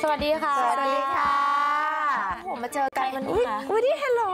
สวัสดีค่ะสวัสดีค่ะผมมาเจอกันวันนี้วันนี้ hello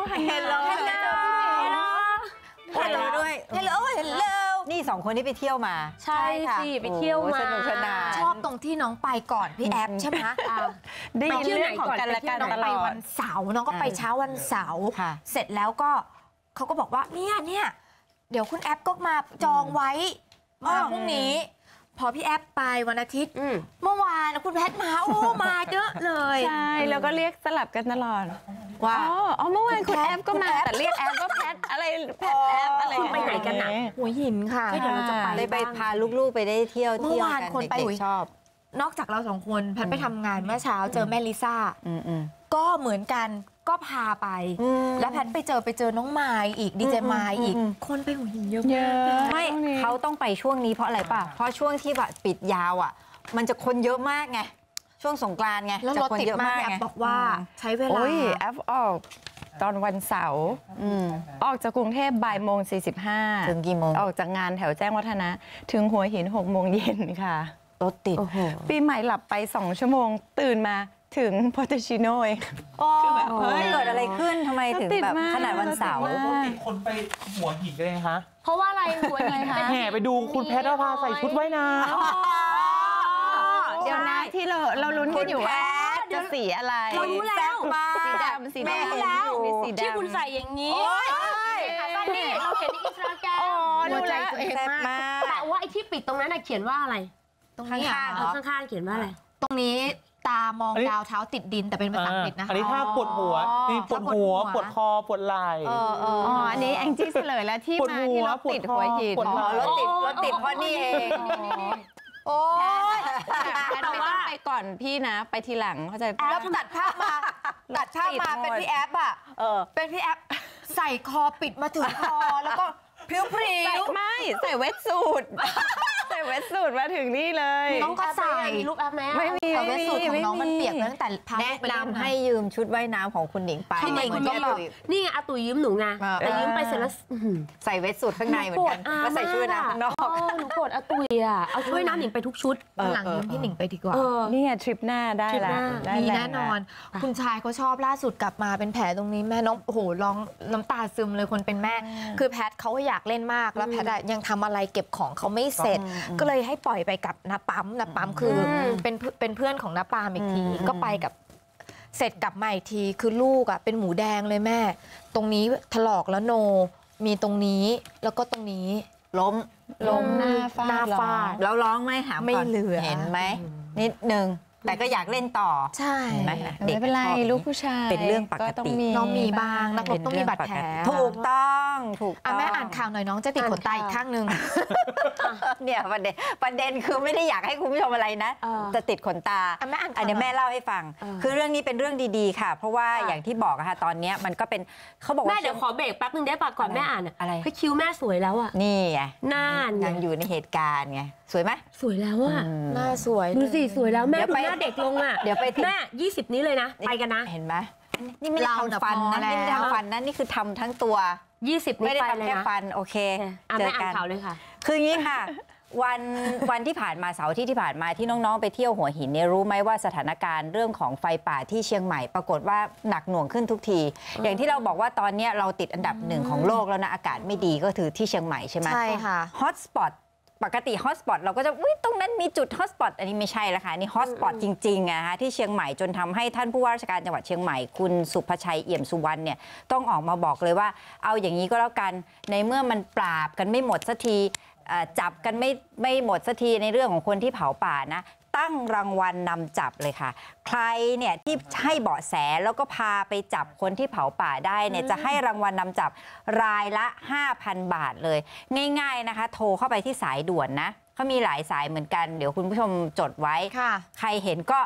ด้วยนี่2 คนที่ไปเที่ยวมาใช่สิไปเที่ยวมาสนุกสนานชอบตรงที่น้องไปก่อนพี่แอฟใช่ไหมได้เรื่องของกันและกันน้องไปวันเสาร์น้องก็ไปเช้าวันเสาร์เสร็จแล้วก็เขาก็บอกว่าเนี่ยเดี๋ยวคุณแอฟก็มาจองไว้มาพรุ่งนี้พอพี่แอฟไปวันอาทิตย์เมื่อวานคุณแพทมามาเยอะเลยใช่แล้วก็เรียกสลับกันตลอดว่าอ๋อเมื่อวานคุณแอฟก็มาแต่เรียกแอฟก็แพทอะไรแพทแอฟอะไรคุณไปไหนกันน่ะหัวหินค่ะเดี๋ยวเราจะไปพาลูกๆไปได้เที่ยวเมื่อวานคนไปชอบนอกจากเรา2 คนแพทไปทำงานเมื่อเช้าเจอแม่ลิซ่าก็เหมือนกันก็พาไปแล้วแพทไปเจอน้องไมค์อีกดีเจไมค์อีกคนไปหัวหินเยอะมากไม่เขาต้องไปช่วงนี้เพราะอะไรป่ะเพราะช่วงที่แบบปิดยาวอ่ะมันจะคนเยอะมากไงช่วงสงกรานต์ไงแล้วรถติดมากแอฟบอกว่าใช้เวลาแอฟออกตอนวันเสาร์ออกจากกรุงเทพบ่ายโมง45 ถึงกี่โมงออกจากงานแถวแจ้งวัฒนะถึงหัวหิน6 โมงเย็นค่ะรถติดปีใหม่หลับไป2 ชั่วโมงตื่นมาถึงโพเตชิโน่คือแบบเกิดอะไรขึ้นทำไมถึงแบบขนาดวันเสาร์คนไปหัวหินกันเลยคะเพราะว่าอะไรหัวหินแห่ไปดูคุณแพทย์พาใส่ชุดว่ายน้ำเดี๋ยวนะที่เราลุ้นกันอยู่ว่าจะสีอะไรเรารู้แล้วสีดำแม่รู้แล้วที่คุณใส่อย่างนี้ตอนนี้เราเขียนในอินสตาแกรมหัวใจแซ่บมากแต่ว่าไอ้ที่ปิดตรงนั้นเขียนว่าอะไรตรงนี้ข้างๆเขียนว่าอะไรตรงนี้ตามองดาวเท้าติดดินแต่เป็นภาษาอังกฤษนะคะอันนี้ถ้าปวดหัวนี่ปวดหัวปวดคอปวดไหล่อันนี้แองจี้เฉลยแล้วที่มาที่รถติดหัวหินรถติดเพราะนี่เองโอ้ยแต่ว่าไปก่อนพี่นะไปทีหลังเข้าใจแล้วตัดภาพมาเป็นพี่แอฟอ่ะเป็นพี่แอฟใส่คอปิดมาถึงคอแล้วก็พริ้วไม่ใส่เวทสูทใส่เวทสูทมาถึงนี่เลยน้องก็ใส่รูปแอปไหมไม่มีเวทสูทของน้องมันเปียกตั้งแต่พาแนะนำให้ยืมชุดว่ายน้ำของคุณหนิงไปพี่หนิงก็บอกนี่ไงอาตุ๋ยยืมหนูไงแต่ยืมไปเสร็จแล้วใส่เวทสูทข้างในเหมือนกันแล้วใส่ชุดว่ายน้ำข้างนอกหนูโกรธอาตุ๋ยอ่ะเอาชุดว่ายน้ำหนิงไปทุกชุดหลังยืมพี่หนิงไปดีกว่านี่ทริปหน้าได้แล้วมีแน่นอนคุณชายเขาชอบล่าสุดกลับมาเป็นแผลตรงนี้แม่น้องโอ้โหร้องน้ำตาซึมเลยคนเป็นแม่คือแพทเขาก็อยากเล่นมากแล้วแพทยังทำอะไรเก็บของเขาไม่เสร็จก็เลยให้ปล่อยไปกับน้าปั๊มคือเป็นเพื่อนของน้าปามอีกทีก็ไปกับเสร็จกลับมาอีกทีคือลูกอ่ะเป็นหมูแดงเลยแม่ตรงนี้ถลอกแล้วโนมีตรงนี้แล้วก็ตรงนี้ล้มหน้าฟาดแล้วร้องไหมหาไม่เหลือเห็นไหมนิดนึงแต่ก็อยากเล่นต่อใช่ไม่เป็นไรลูกผู้ชายเป็นเรื่องปกติน้องมีบ้างนักรบต้องมีบาดแผลถูกต้องแม่อ่านข่าวหน่อยน้องจะติดขนตาอีกข้างนึงเนี่ยประเด็นคือไม่ได้อยากให้คุณผู้ชมอะไรนะจะติดขนตาอันนี้แม่เล่าให้ฟังคือเรื่องนี้เป็นเรื่องดีๆค่ะเพราะว่าอย่างที่บอกค่ะตอนนี้มันก็เป็นเขาบอกว่าแม่เดี๋ยวขอเบรกแป๊บนึงได้ป่ะก่อนแม่อ่านอะไรคือคิ้วแม่สวยแล้วอ่ะนี่ไงน่ายังอยู่ในเหตุการณ์ไงสวยไหมสวยแล้วอ่ะหน้าสวยดูสิสวยแล้วแม่ดูหน้าเด็กลงอ่ะเดี๋ยวไปแม่20นี้เลยนะไปกันนะเห็นไหมนี่ไม่ได้ทำฟันนะนี่ไม่ได้ทำฟันนะนี่คือทำทั้งตัว 20 ไม่ได้ทำแค่ฟันโอเคเจอกันข่าวเลยค่ะคืออย่างนี้ค่ะวันที่ผ่านมาเสาร์ที่ผ่านมาที่น้องๆไปเที่ยวหัวหินเนี่ยรู้ไหมว่าสถานการณ์เรื่องของไฟป่าที่เชียงใหม่ปรากฏว่าหนักหน่วงขึ้นทุกทีอย่างที่เราบอกว่าตอนนี้เราติดอันดับ1ของโลกแล้วนะอากาศไม่ดีก็คือที่เชียงใหม่ใช่ไหมใช่ค่ะฮอตสปอตปกติฮอตสปอตเราก็จะตรงนั้นมีจุดฮอตสปอตอันนี้ไม่ใช่ละค่ะนี่ฮอตสปอตจริงๆนะคะที่เชียงใหม่จนทำให้ท่านผู้ว่าราชการจังหวัดเชียงใหม่คุณสุภชัยเอี่ยมสุวรรณเนี่ยต้องออกมาบอกเลยว่าเอาอย่างนี้ก็แล้วกันในเมื่อมันปราบกันไม่หมดสักทีจับกันไม่หมดสักทีในเรื่องของคนที่เผาป่านะตั้งรางวัลนำจับเลยค่ะใครเนี่ยที่ให้เบาะแสแล้วก็พาไปจับคนที่เผาป่าได้เนี่ยจะให้รางวัลนำจับรายละ 5,000 บาทเลยง่ายๆนะคะโทรเข้าไปที่สายด่วนนะเขามีหลายสายเหมือนกันเดี๋ยวคุณผู้ชมจดไว้ใครเห็นก็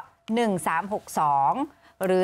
1362หรือ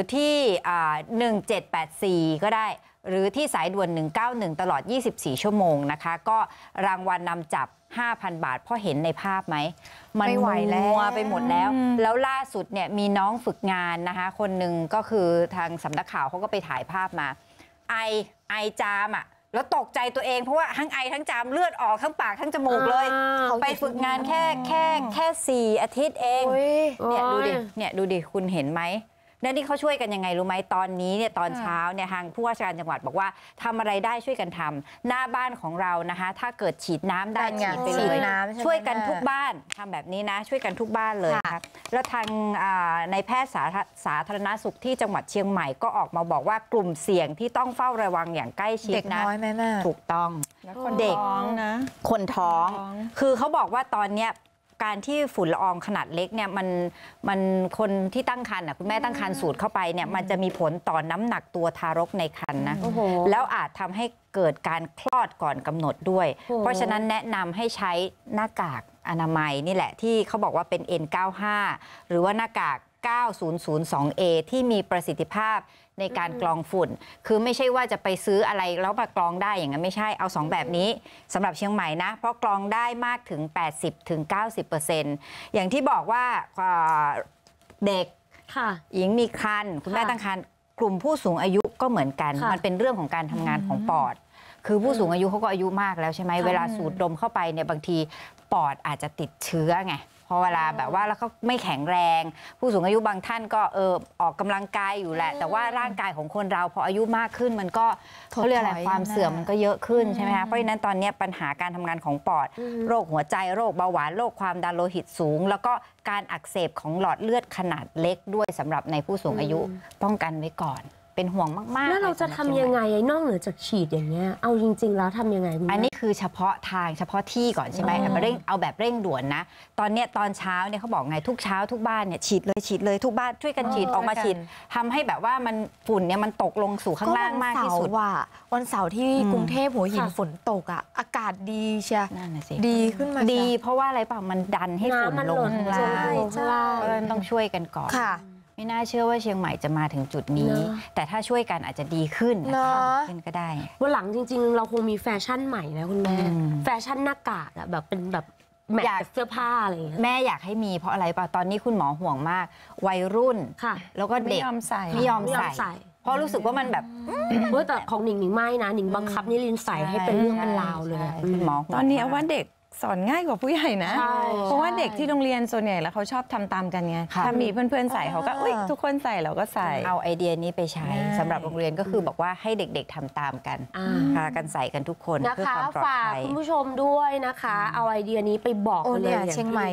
ที่1784ก็ได้หรือที่สายด่วน191ตลอด24ชั่วโมงนะคะก็รางวัลนำจับ 5,000 บาทเพราะเห็นในภาพไหมมันมัวไปหมดแล้วล่าสุดเนี่ยมีน้องฝึกงานนะคะคนหนึ่งก็คือทางสำนักข่าวเขาก็ไปถ่ายภาพมาไอจามอ่ะแล้วตกใจตัวเองเพราะว่าทั้งไอทั้งจามเลือดออกทั้งปากทั้งจมูกเลยไปฝึกงานแค่4 อาทิตย์เองเนี่ยดูดิคุณเห็นไหมนั่นที่เขาช่วยกันยังไงรู้ไหมตอนนี้เนี่ยตอนเช้าเนี่ยทางผู้ว่าราชการจังหวัดบอกว่าทำอะไรได้ช่วยกันทำหน้าบ้านของเรานะคะถ้าเกิดฉีดน้ำได้ฉีดไปเลยช่วยกันทุกบ้านทำแบบนี้นะช่วยกันทุกบ้านเลยครับแล้วทางในแพทย์สาธารณสุขที่จังหวัดเชียงใหม่ก็ออกมาบอกว่ากลุ่มเสี่ยงที่ต้องเฝ้าระวังอย่างใกล้ชิดนะเด็กน้อยแม่ถูกต้องเด็กนะคนท้องคือเขาบอกว่าตอนเนี้ยการที่ฝุ่นละอองขนาดเล็กเนี่ยมันคนที่ตั้งครรภ์คุณแม่ตั้งครรภ์สูดเข้าไปเนี่ยมันจะมีผลต่อน้ำหนักตัวทารกในครรภ์นะแล้วอาจทำให้เกิดการคลอดก่อนกำหนดด้วยเพราะฉะนั้นแนะนำให้ใช้หน้ากากอนามัยนี่แหละที่เขาบอกว่าเป็น N95 หรือว่าหน้ากาก 9002A ที่มีประสิทธิภาพในการกรองฝุ่นคือไม่ใช่ว่าจะไปซื้ออะไรแล้วมากรองได้อย่างนั้นไม่ใช่เอา2แบบนี้สำหรับเชียงใหม่นะเพราะกรองได้มากถึง 80-90% อย่างที่บอกว่าเด็กหญิงมีครรภ์คุณแม่ตั้งครรภ์กลุ่มผู้สูงอายุก็เหมือนกันมันเป็นเรื่องของการทำงานของปอดคือผู้สูงอายุเขาก็อายุมากแล้วใช่ไหมเวลาสูดดมเข้าไปเนี่ยบางทีปอดอาจจะติดเชื้อไงพอเวลาแบบว่าแล้วก็ไม่แข็งแรงผู้สูงอายุบางท่านก็ออกกำลังกายอยู่แหละแต่ว่าร่างกายของคนเราพออายุมากขึ้นมันก็เขาเรียกอะไรความเสื่อมมันก็เยอะขึ้นใช่ไหมคะเพราะฉะนั้นตอนนี้ปัญหาการทำงานของปอดโรคหัวใจโรคเบาหวานโรคความดันโลหิตสูงแล้วก็การอักเสบของหลอดเลือดขนาดเล็กด้วยสำหรับในผู้สูงอายุป้องกันไว้ก่อนเป็นห่วงมากๆแล้วเราจะทำยังไงนอกเหนือจากฉีดอย่างเงี้ยเอาจริงๆแล้วทำยังไงอันนี้คือเฉพาะทางเฉพาะที่ก่อนใช่ไหมเอาแบบเร่งด่วนนะตอนเช้าเนี่ยเขาบอกไงทุกเช้าทุกบ้านเนี่ยฉีดเลยทุกบ้านช่วยกันฉีดออกมาฉีดทำให้แบบว่ามันฝุ่นเนี่ยมันตกลงสู่ข้างล่างมากที่สุดวันเสาร์ที่กรุงเทพหัวหินฝนตกอ่ะอากาศดีเชียดีขึ้นมาดีเพราะว่าอะไรป่ะมันดันให้ฝุ่นลงข้างล่างก็ต้องช่วยกันก่อนไม่น่าเชื่อว่าเชียงใหม่จะมาถึงจุดนี้แต่ถ้าช่วยกันอาจจะดีขึ้นขึ้นก็ได้วันหลังจริงๆเราคงมีแฟชั่นใหม่นะคุณแม่แฟชั่นหน้ากากอะแบบเป็นแบบแมทเสื้อผ้าอะไรอย่างเงี้ยแม่อยากให้มีเพราะอะไรป่ะตอนนี้คุณหมอห่วงมากวัยรุ่นแล้วก็เด็กไม่ยอมใส่เพราะรู้สึกว่ามันแบบแต่ของหนิงไม่นะหนิงบังคับนิรินใส่ให้เป็นเรื่องเป็นราวเลยหมอตอนนี้ว่าเด็กสอนง่ายกว่าผู้ใหญ่นะเพราะว่าเด็กที่โรงเรียนส่วนใหญ่แล้วเขาชอบทำตามกันไงถ้ามีเพื่อนๆใส่เขาก็ทุกคนใส่เราก็ใส่เอาไอเดียนี้ไปใช้สำหรับโรงเรียนก็คือบอกว่าให้เด็กๆทำตามกันพากันใส่กันทุกคนเพื่อความปลอดภัยคุณผู้ชมด้วยนะคะเอาไอเดียนี้ไปบอกกันเลยเชียงใหม่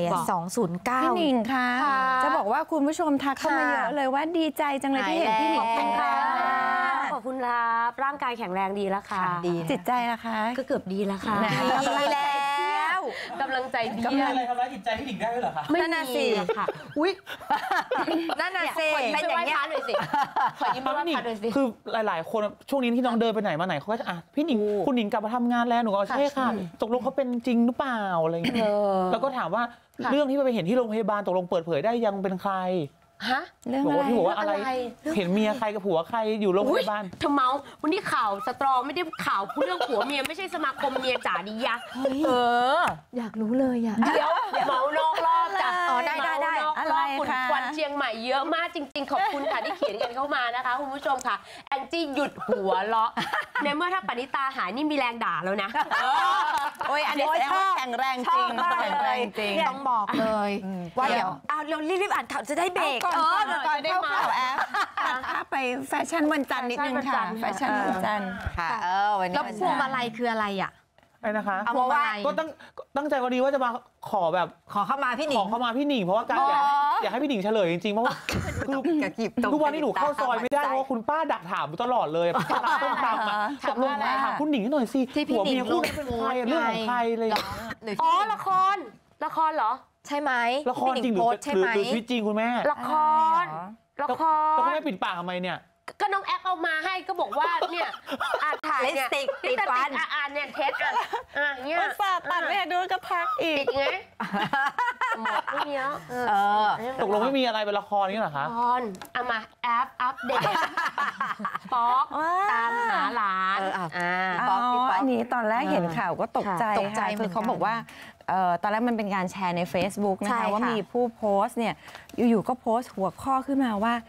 209 พี่หนิงค่ะจะบอกว่าคุณผู้ชมทักเข้ามาเยอะเลยว่าดีใจจังเลยที่เห็นพี่หนิงขอบคุณครับร่างกายแข็งแรงดีแล้วค่ะจิตใจนะคะก็เกือบดีแล้วค่ะดีแล้วกำลังใจดีอะไรทำร้ายจิตใจพี่หนิงได้ด้วยเหรอคะไม่มีค่ะอุ้ยนั่นน่ะสิเป็นอย่างนี้หน่อยสิขอยิ้มบ้างค่ะหน่อยสิคือหลายๆคนช่วงนี้ที่น้องเดินไปไหนมาไหนเขาก็จะพี่หนิงคุณหนิงกลับมาทำงานแล้วหนูก็ใช่ค่ะตกลงเขาเป็นจริงหรือเปล่าอะไรอย่างเงี้ยแล้วก็ถามว่าเรื่องที่ไปเห็นที่โรงพยาบาลตกลงเปิดเผยได้ยังเป็นใครฮะเรื่องอะไรที่บอกว่าอะไรเห็นเมียใครกับผัวใครอยู่โรงพยาบาลทำเมาวันนี้ข่าวสตรองไม่ได้ข่าวพูดเรื่องผัวเมียไม่ใช่สมาคมเมียจ๋าดิยะอยากรู้เลยอ่ะเดี๋ยวเมานอกรอบจ้ะได้อะไรคะควันเชียงใหม่เยอะมากจริงๆขอบคุณค่ะที่เขียนกันเข้ามานะคะคุณผู้ชมค่ะแองจี้หยุดหัวเราะในเมื่อถ้าปณิตาหายนี่มีแรงด่าแล้วนะโอ้ยอันนี้แข็งแรงจริงแข็งแรงจริงต้องบอกเลยว่าเดี๋ยวเรารีบอ่านข่าวจะได้เบรกก่อนได้มาแอปถ้าไปแฟชั่นวันจันทร์นิดนึงค่ะแฟชั่นวันจันทร์ค่ะวันนี้แล้วพวงมาลัยคืออะไรอ่ะอะไรนะคะเอามาก็ตั้งใจวันนี้ว่าจะมาขอเข้ามาพี่หนิงขอเข้ามาพี่หนิงเพราะว่าการอยากให้พี่หนิงเฉลยจริงๆเพราะว่าทุกวันนี้หนูเข้าซอยไม่ได้เพราะคุณป้าดักถามตลอดเลยป้าต้องตามตกลงถามคุณหนิงหน่อยสิหัวเมียคู่เป็นใครเรื่องของใครเลยอ๋อละครเหรอใช่ไหมละครจริงหรือชีวิตจริงคุณแม่ละครแล้วคุณแม่ปิดปากทำไมเนี่ยก็น้องแอปเอามาให้ก็บอกว่าเนี่ยถ่ายเนี่ยติดฟันเนี่ยเทสเนี่ยฝากตัดแม่ด้วยก็พักอีกไงหมดไม่เยอะตกลงไม่มีอะไรเป็นละครนี่เหรอคะละครเอามาแอปอัปเดตป๊อกตามหาหลานป๊อกอันนี้ตอนแรกเห็นข่าวก็ตกใจคือเขาบอกว่าตอนแรกมันเป็นการแชร์ใน Facebook นะคะว่ามีผู้โพสต์เนี่ยอยู่ๆก็โพสต์หัวข้อขึ้นมาว่า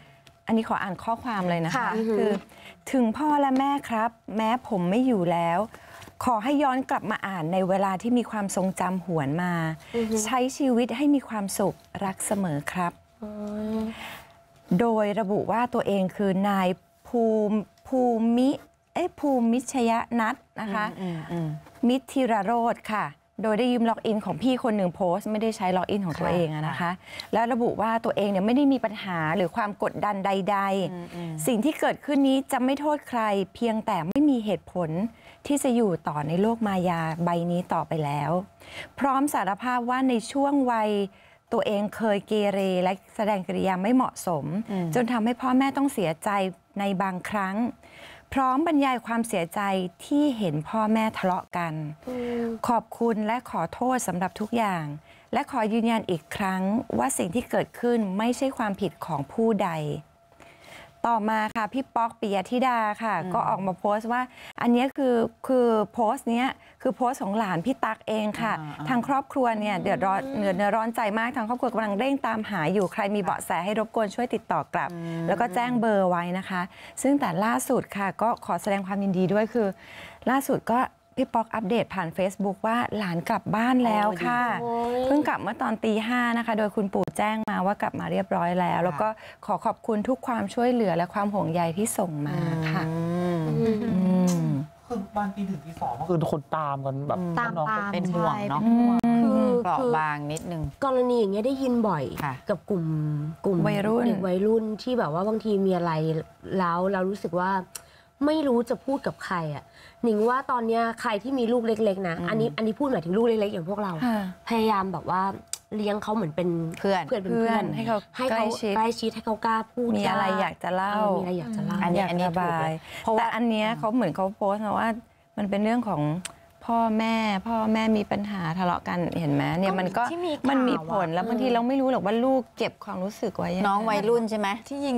อันนี้ขออ่านข้อความเลยนะคะคือถึงพ่อและแม่ครับ แม้ผมไม่อยู่แล้ว ขอให้ย้อนกลับมาอ่านในเวลาที่มีความทรงจำหวนมา ใช้ชีวิตให้มีความสุขรักเสมอครับโดยระบุว่าตัวเองคือนายภูมิชยนัทนะคะมิตรธีรโรจน์ค่ะโดยได้ยืมล็อกอินของพี่คนหนึ่งโพสต์ไม่ได้ใช้ล็อกอินของตัวเองนะคะแล้วระบุว่าตัวเองเนี่ยไม่ได้มีปัญหาหรือความกดดันใดๆสิ่งที่เกิดขึ้นนี้จะไม่โทษใครเพียงแต่ไม่มีเหตุผลที่จะอยู่ต่อในโลกมายาใบนี้ต่อไปแล้วพร้อมสารภาพว่าในช่วงวัยตัวเองเคยเกเรและแสดงกิริยาไม่เหมาะสมจนทำให้พ่อแม่ต้องเสียใจในบางครั้งพร้อมบรรยายความเสียใจที่เห็นพ่อแม่ทะเลาะกันขอบคุณและขอโทษสำหรับทุกอย่างและขอยืนยันอีกครั้งว่าสิ่งที่เกิดขึ้นไม่ใช่ความผิดของผู้ใดต่อมาค่ะพี่ป๊อกปิยธิดาค่ะก็ออกมาโพสต์ว่าอันนี้คือโพสต์นี้คือโพสต์ของหลานพี่ตั๊กเองค่ะทางครอบครัวเนี่ยเดือดร้อนใจมากทางครอบครัวกำลังเร่งตามหาอยู่ใครมีเบาะแสให้รบกวนช่วยติดต่อกลับแล้วก็แจ้งเบอร์ไว้นะคะซึ่งแต่ล่าสุดค่ะก็ขอแสดงความยินดีด้วยคือล่าสุดก็พี่ป๊อกอัปเดตผ่าน Facebook ว่าหลานกลับบ้านแล้วค่ะเพิ่งกลับเมื่อตอนตีห้านะคะโดยคุณปู่แจ้งมาว่ากลับมาเรียบร้อยแล้วแล้วก็ขอขอบคุณทุกความช่วยเหลือและความห่วงใยที่ส่งมาค่ะคือบ้านตีหนึ่งตีสองคือคนตามกันแบบตามเป็นห่วงเนาะเปราะบางนิดนึงกรณีอย่างเงี้ยได้ยินบ่อยกับกลุ่มวัยรุ่นเด็กวัยรุ่นที่แบบว่าบางทีมีอะไรแล้วเรารู้สึกว่าไม่รู้จะพูดกับใครอ่ะหนิงว่าตอนนี้ใครที่มีลูกเล็กๆนะอันนี้พูดหมายถึงลูกเล็กๆอย่างพวกเราพยายามแบบว่าเลี้ยงเขาเหมือนเป็นเพื่อนให้เขาใกล้ชิดให้เขากล้าพูดมีอะไรอยากจะเล่ามีอะไรอยากจะเล่าอันนี้ระบายเพราะว่าอันนี้เขาเหมือนเขาโพสต์มาว่ามันเป็นเรื่องของพ่อแม่มีปัญหาทะเลาะกันเห็นไหมเนี่ยมันมีผลแล้วบางทีเราไม่รู้หรอกว่าลูกเก็บความรู้สึกไว้น้องวัยรุ่นใช่ไหมที่ยิง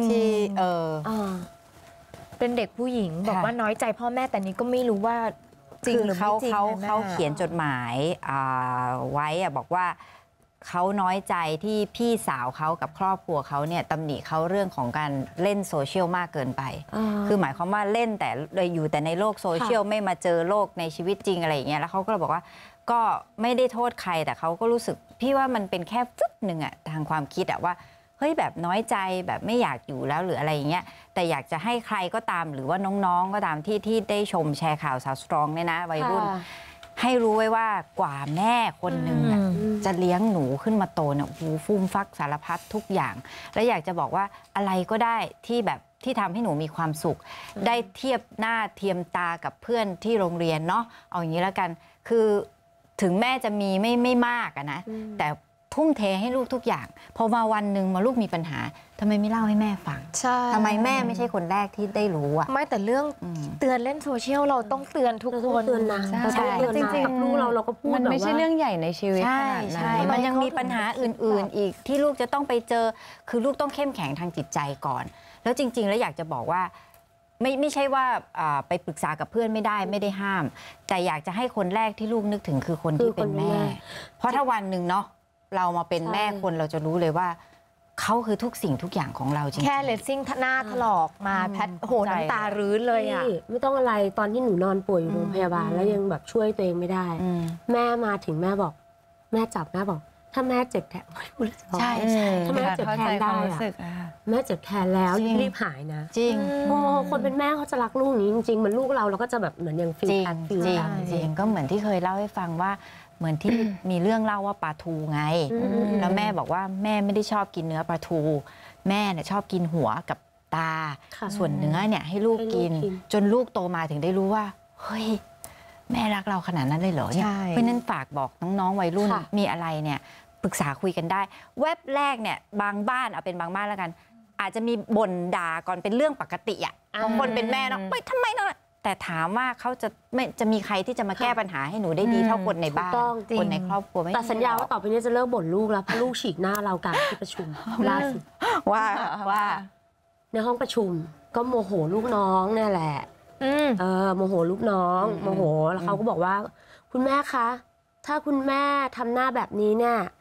เป็นเด็กผู้หญิงบอกว่าน้อยใจพ่อแม่แต่นี้ก็ไม่รู้ว่าจริงหรือไม่จริงเขาเขียนจดหมายไว้บอกว่าเขาน้อยใจที่พี่สาวเขากับครอบครัวเขาเนี่ยตำหนิเขาเรื่องของการเล่นโซเชียลมากเกินไปคือหมายความว่าเล่นแต่อยู่แต่ในโลกโซเชียลไม่มาเจอโลกในชีวิตจริงอะไรอย่างเงี้ยแล้วเขาก็เลยบอกว่าก็ไม่ได้โทษใครแต่เขาก็รู้สึกพี่ว่ามันเป็นแค่ฟึ๊บหนึ่งอะทางความคิดอะว่าเฮ้ยแบบน้อยใจแบบไม่อยากอยู่แล้วหรืออะไรอย่างเงี้ยแต่อยากจะให้ใครก็ตามหรือว่าน้องๆก็ตามที่ได้ชมแชร์ข่าวสาวสตรองเนี่ยนะวัยรุ่นให้รู้ไว้ว่ากว่าแม่คนหนึ่งจะเลี้ยงหนูขึ้นมาโตเนี่ยฟูมฟักสารพัดทุกอย่างและอยากจะบอกว่าอะไรก็ได้ที่แบบที่ทำให้หนูมีความสุขได้เทียบหน้าเทียมตากับเพื่อนที่โรงเรียนเนาะเอาอย่างนี้แล้วกันคือถึงแม่จะมีไม่มากนะแต่ทุ่มเทให้ลูกทุกอย่างพอมาวันหนึ่งมาลูกมีปัญหาทำไมไม่เล่าให้แม่ฟังทำไมแม่ไม่ใช่คนแรกที่ได้รู้อ่ะไม่แต่เรื่องเตือนเล่นโซเชียลเราต้องเตือนทุกคนเตือนนะจริงๆลูกเราก็พูดมันไม่ใช่เรื่องใหญ่ในชีวิตใช่มันยังมีปัญหาอื่นๆอีกที่ลูกจะต้องไปเจอคือลูกต้องเข้มแข็งทางจิตใจก่อนแล้วจริงๆแล้วอยากจะบอกว่าไม่ใช่ว่าไปปรึกษากับเพื่อนไม่ได้ห้ามแต่อยากจะให้คนแรกที่ลูกนึกถึงคือคนที่เป็นแม่เพราะถ้าวันหนึ่งเนาะเรามาเป็นแม่คนเราจะรู้เลยว่าเขาคือทุกสิ่งทุกอย่างของเราจริงๆแค่เลสซิ่งหน้าถลอกมาแพทโหน้ำตารื้นเลยอ่ะไม่ต้องอะไรตอนที่หนูนอนป่วยอยู่โรงพยาบาลแล้วยังแบบช่วยตัวเองไม่ได้แม่มาถึงแม่บอกแม่จับแม่บอกถ้าแม่เจ็บแทนใช่ถ้าแม่เจ็บแทนได้แม่เจ็บแทนแล้วรีบหายนะจริงคนเป็นแม่เขาจะรักลูกนี้จริงๆเหมือนลูกเราก็จะแบบเหมือนยังฟีลกันจริงก็เหมือนที่เคยเล่าให้ฟังว่าเหมือนที่มีเรื่องเล่าว่าปลาทูไงแล้วแม่บอกว่าแม่ไม่ได้ชอบกินเนื้อปลาทูแม่เนี่ยชอบกินหัวกับตาส่วนเนื้อเนี่ยให้ลูกกินจนลูกโตมาถึงได้รู้ว่าเฮ้ยแม่รักเราขนาดนั้นเลยเหรอเนี่ยเพราะนั้นฝากบอกน้องๆวัยรุ่นมีอะไรเนี่ยปรึกษาคุยกันได้เว็บแรกเนี่ยบางบ้านเอาเป็นบางบ้านแล้วกันอาจจะมีบ่นด่าก่อนเป็นเรื่องปกติอ่ะบางคนเป็นแม่เนาะเฮ้ยทำไมเนาะแต่ถามว่าเขาจะมีใครที่จะมาแก้ปัญหาให้หนูได้ดีเท่าคนในบ้านคนในครอบครัวไม่แต่สัญญาว่าต่อไปนี้จะเลิกบ่นลูกแล้วเพราะลูกฉีกหน้าเราการที่ประชุมล่าสุดว่าในห้องประชุมก็โมโหลูกน้องนี่แหละโมโหลูกน้องโมโหแล้วเขาก็บอกว่าคุณแม่คะถ้าคุณแม่ทำหน้าแบบนี้เนี่ย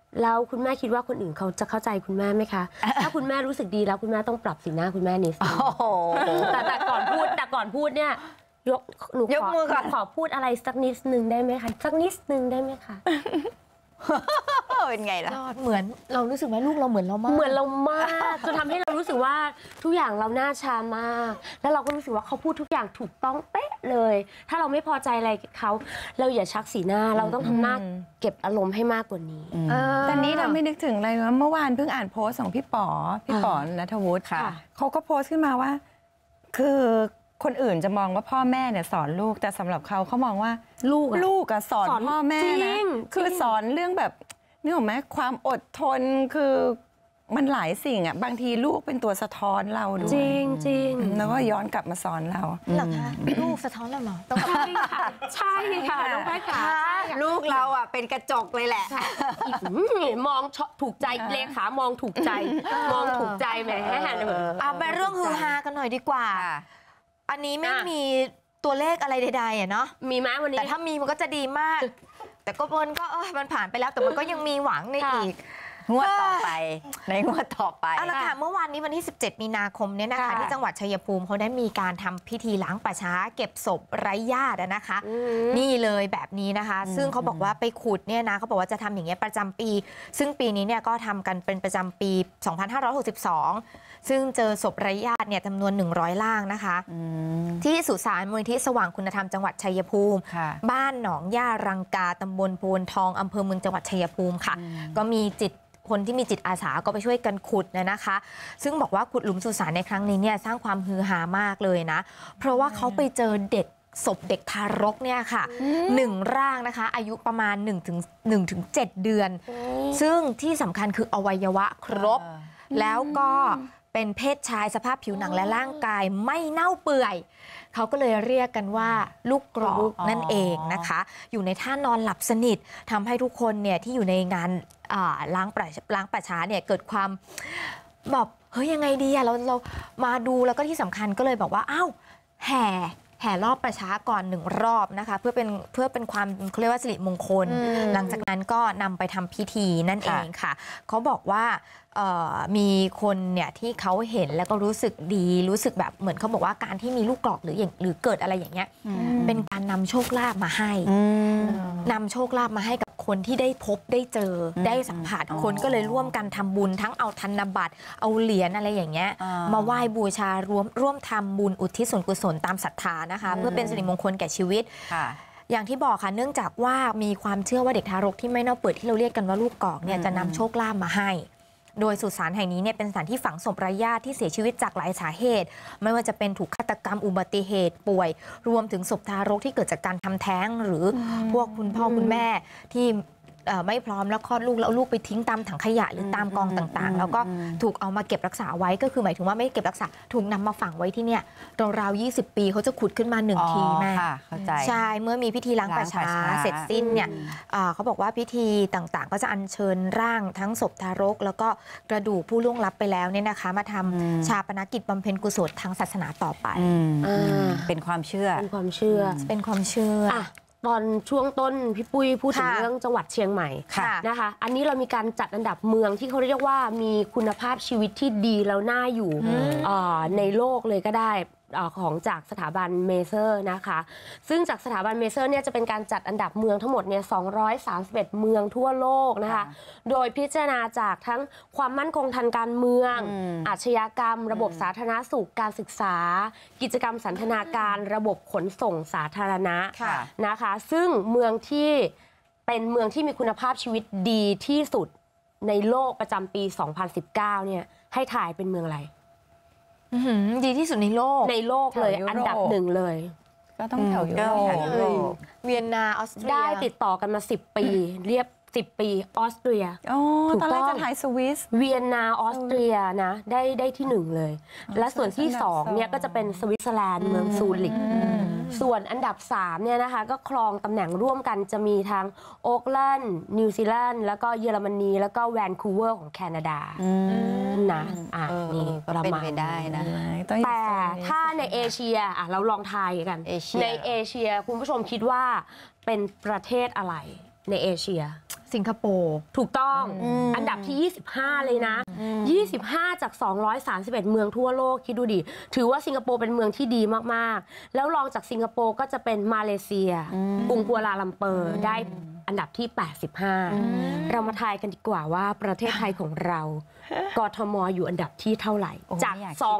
แล้วคุณแม่คิดว่าคนอื่นเขาจะเข้าใจคุณแม่ไหมคะ ถ้าคุณแม่รู้สึกดีแล้วคุณแม่ต้องปรับสีหน้าคุณแม่นิดนึงแต่ก่อนพูดเนี่ยหนูยกมือก่อนขอพูดอะไรสักนิดนึงได้ไหมคะสักนิดนึงได้ไหมคะเป็นไงล่ะยอดเหมือนเรารู้สึกไหมลูกเราเหมือนเรามากเหมือนเรามากจนทำให้เรารู้สึกว่าทุกอย่างเราหน้าชามาก แล้วเราก็รู้สึกว่าเขาพูดทุกอย่างถูกต้องเป๊ะเลย ถ้าเราไม่พอใจอะไรเขาเราอย่าชักสีหน้าเราต้องทำหน้าเก็บอารมณ์ให้มากกว่านี้ตอนนี้ทำให้นึกถึงอะไรว่าเมื่อวานเพิ่งอ่านโพสต์ของพี่ป๋อณัฐวุฒิค่ะเขาก็โพสต์ขึ้นมาว่า คือคนอื่นจะมองว่าพ่อแม่เนี่ยสอนลูกแต่สำหรับเขามองว่าลูกอะสอนพ่อแม่จรินะงคือสอนเรื่องแบบนึกออกไหมความอดทนคือมันหลายสิ่งอะบางทีลูกเป็นตัวสะท้อนเราด้วยจริงจริงแล้วก็ย้อนกลับมาสอนเราหรอคะลูกสะท้อนเราเหรอต้องใช่ค่ะใช่ค่ะน้องแพทย์ค่ะลูกเราอ่ะเป็นกระจกเลยแหละมองถูกใจเลขามองถูกใจ มองถูกใจแหมเอาไปเรื่องฮือฮากันหน่อยดีกว่า อันนี้ไม่มีตัวเลขอะไรใดๆอ่ะเนาะมีไหมวันนี้แต่ถ้ามีมันก็จะดีมาก แต่ก็มันผ่านไปแล้วแต่มันก็ยังมีหวังในอีกงวดต่อไปในงวดต่อไปเอาละค่ะเมื่อวานนี้วันที่ 17 มีนาคมเนี่ยนะคะค่ะที่จังหวัดชัยภูมิเขาได้มีการทำพิธีล้างป่าช้าเก็บศพไร้ญาติอะนะคะ นี่เลยแบบนี้นะคะ ซึ่งเขาบอกว่าไปขุดเนี่ยนะเขาบอกว่าจะทำอย่างเงี้ยประจำปี ซึ่งปีนี้เนี่ยก็ทำกันเป็นประจำปี 2562 ซึ่งเจอศพไร้ญาติเนี่ยจำนวน 100 ร่างนะคะ ที่สุสานมูลนิธิสว่างคุณธรรมจังหวัดชัยภูมิค่ะบ้านหนองย่ารังกาตำบลโพนทองอำเภอเมืองจังหวัดชัยภูมิค่ะ ก็มีคนที่มีจิตอาสาก็ไปช่วยกันขุดนะคะ ซึ่งบอกว่าขุดหลุมสุสานในครั้งนี้เนี่ยสร้างความฮือฮามากเลยนะ เพราะว่าเขาไปเจอเด็กศพเด็กทารกเนี่ยค่ะ1 ร่างนะคะ อายุประมาณ1-7 เดือน ซึ่งที่สำคัญคืออวัยวะครบ แล้วก็เป็นเพศชายสภาพผิวหนังและร่างกายไม่เน่าเปื่อย เขาก็เลยเรียกกันว่าลูกกรอกนั่นเองนะคะ อยู่ในท่านอนหลับสนิททำให้ทุกคนเนี่ยที่อยู่ในงานล้างป่าช้าเนี่ยเกิดความแบบเฮ้ยยังไงดีอะเรามาดูแล้วก็ที่สำคัญก็เลยบอกว่าอ้าวแห่รอบป่าช้าก่อน1 รอบนะคะเพื่อเป็นความเขาเรียกว่าสิริมงคล หลังจากนั้นก็นำไปทำพิธีนั่นเองค่ะเขาบอกว่ามีคนเนี่ยที่เขาเห็นแล้วก็รู้สึกดีรู้สึกแบบเหมือนเขาบอกว่าการที่มีลูกกรอกหรือเกิดอะไรอย่างเงี้ยเป็นการนำโชคลาภมาให้นำโชคลาภมาให้กับคนที่ได้พบได้เจอได้สัมผัสคนก็เลยร่วมกันทำบุญทั้งเอาธนบัตรเอาเหรียญอะไรอย่างเงี้ยมาไหว้บูชาร่วมทำบุญอุทิศส่วนกุศลตามศรัทธานะคะเพื่อเป็นสิริมงคลแก่ชีวิตอย่างที่บอกค่ะเนื่องจากว่ามีความเชื่อว่าเด็กทารกที่ไม่เน่าเปื่อยที่เราเรียกกันว่าลูกกรอกเนี่ยจะนำโชคลาภมาให้โดยสุสานแห่งนี้เนี่ยเป็นสถานที่ฝังศพไร้ญาติที่เสียชีวิตจากหลายสาเหตุ ไม่ว่าจะเป็นถูกฆาตกรรมอุบัติเหตุป่วยรวมถึงศพทารกที่เกิดจากการทำแท้งหรือพวกคุณพ่อคุณแม่ที่ไม่พร้อมแล้วคลอดลูกแล้วลูกไปทิ้งตามถังขยะหรือตามกองต่างๆแล้วก็ถูกเอามาเก็บรักษาไว้ก็คือหมายถึงว่าไม่เก็บรักษาถูกนำมาฝังไว้ที่เนี่ยราวๆ20 ปีเขาจะขุดขึ้นมา1 ทีแม่เข้าใจใช่เมื่อมีพิธีล้างป่าช้าเสร็จสิ้นเนี่ยเขาบอกว่าพิธีต่างๆก็จะอัญเชิญร่างทั้งศพทารกแล้วก็กระดูกผู้ล่วงลับไปแล้วเนี่ยนะคะมาทำชาปนกิจบำเพ็ญกุศลทางศาสนาต่อไปเป็นความเชื่อเป็นความเชื่อตอนช่วงต้นพี่ปุ้ยพูดถึงเรื่องจังหวัดเชียงใหม่นะคะอันนี้เรามีการจัดอันดับเมืองที่เขาเรียกว่ามีคุณภาพชีวิตที่ดีแล้วน่าอยู่ในโลกเลยก็ได้ของจากสถาบันเมเซอร์นะคะซึ่งจากสถาบันเมเซอร์เนี่ยจะเป็นการจัดอันดับเมืองทั้งหมดเนี่ย231เมืองทั่วโลกนะคะโดยพิจารณาจากทั้งความมั่นคงทางการเมืองอาชญากรรมระบบสาธารณสุขการศึกษากิจกรรมสันทนาการระบบขนส่งสาธารณะนะคะซึ่งเมืองที่เป็นเมืองที่มีคุณภาพชีวิตดีที่สุดในโลกประจำปี 2019 เนี่ยให้ถ่ายเป็นเมืองอะไรดีที่สุดในโลกเลยอันดับ1เลยก็ต้องแถวยุโรปเวียนนาออสเตรียได้ติดต่อกันมา10 ปีเรียบ10 ปีออสเตรียตอนแรกจะถ่ายสวิสเวียนนาออสเตรียนะได้ที่1เลยและส่วนที่2เนี่ยก็จะเป็นสวิตเซอร์แลนด์เมืองซูริกส่วนอันดับ3เนี่ยนะคะก็ครองตำแหน่งร่วมกันจะมีทางโอ๊กแลนด์นิวซีแลนด์แล้วก็เยอรมนีแล้วก็แวนคูเวอร์ของแคนาดานะนี่ประมาณได้นะแต่ถ้าในเอเชียเราลองทายกันในเอเชียคุณผู้ชมคิดว่าเป็นประเทศอะไรในเอเชียสิงคโปร์ถูกต้องอันดับที่ 25 เลยนะ 25 จาก 231 เมืองทั่วโลกคิดดูดิถือว่าสิงคโปร์เป็นเมืองที่ดีมากๆแล้วรองจากสิงคโปร์ก็จะเป็นมาเลเซียกรุงกัวลาลัมเปอร์ได้อันดับที่ 85 เรามาทายกันดีกว่าว่าประเทศไทยของเรา กทมอยู่อันดับที่เท่าไหร่จาก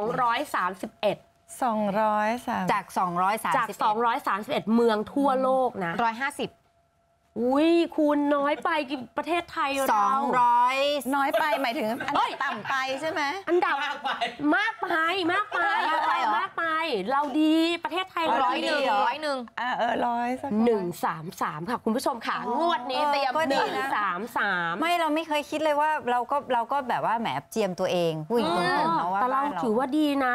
231 230 จาก 231 จาก 231 เมืองทั่วโลกนะ 150 อุ้ยคุณน้อยไปกี่ประเทศไทยเรา 200 น้อยไปหมายถึงอันดับต่ำไปใช่ไหมอันดับมากไปมากไปมากไปเราดีประเทศไทยเราดี 100สัก 133 ค่ะคุณผู้ชมค่ะงวดนี้เตรียมก็ดีนะ 133 ไม่เราไม่เคยคิดเลยว่าเราก็แบบว่าแหมเจียมตัวเองพูดตรงๆนะว่าแต่เราบ้นถือว่าดีนะ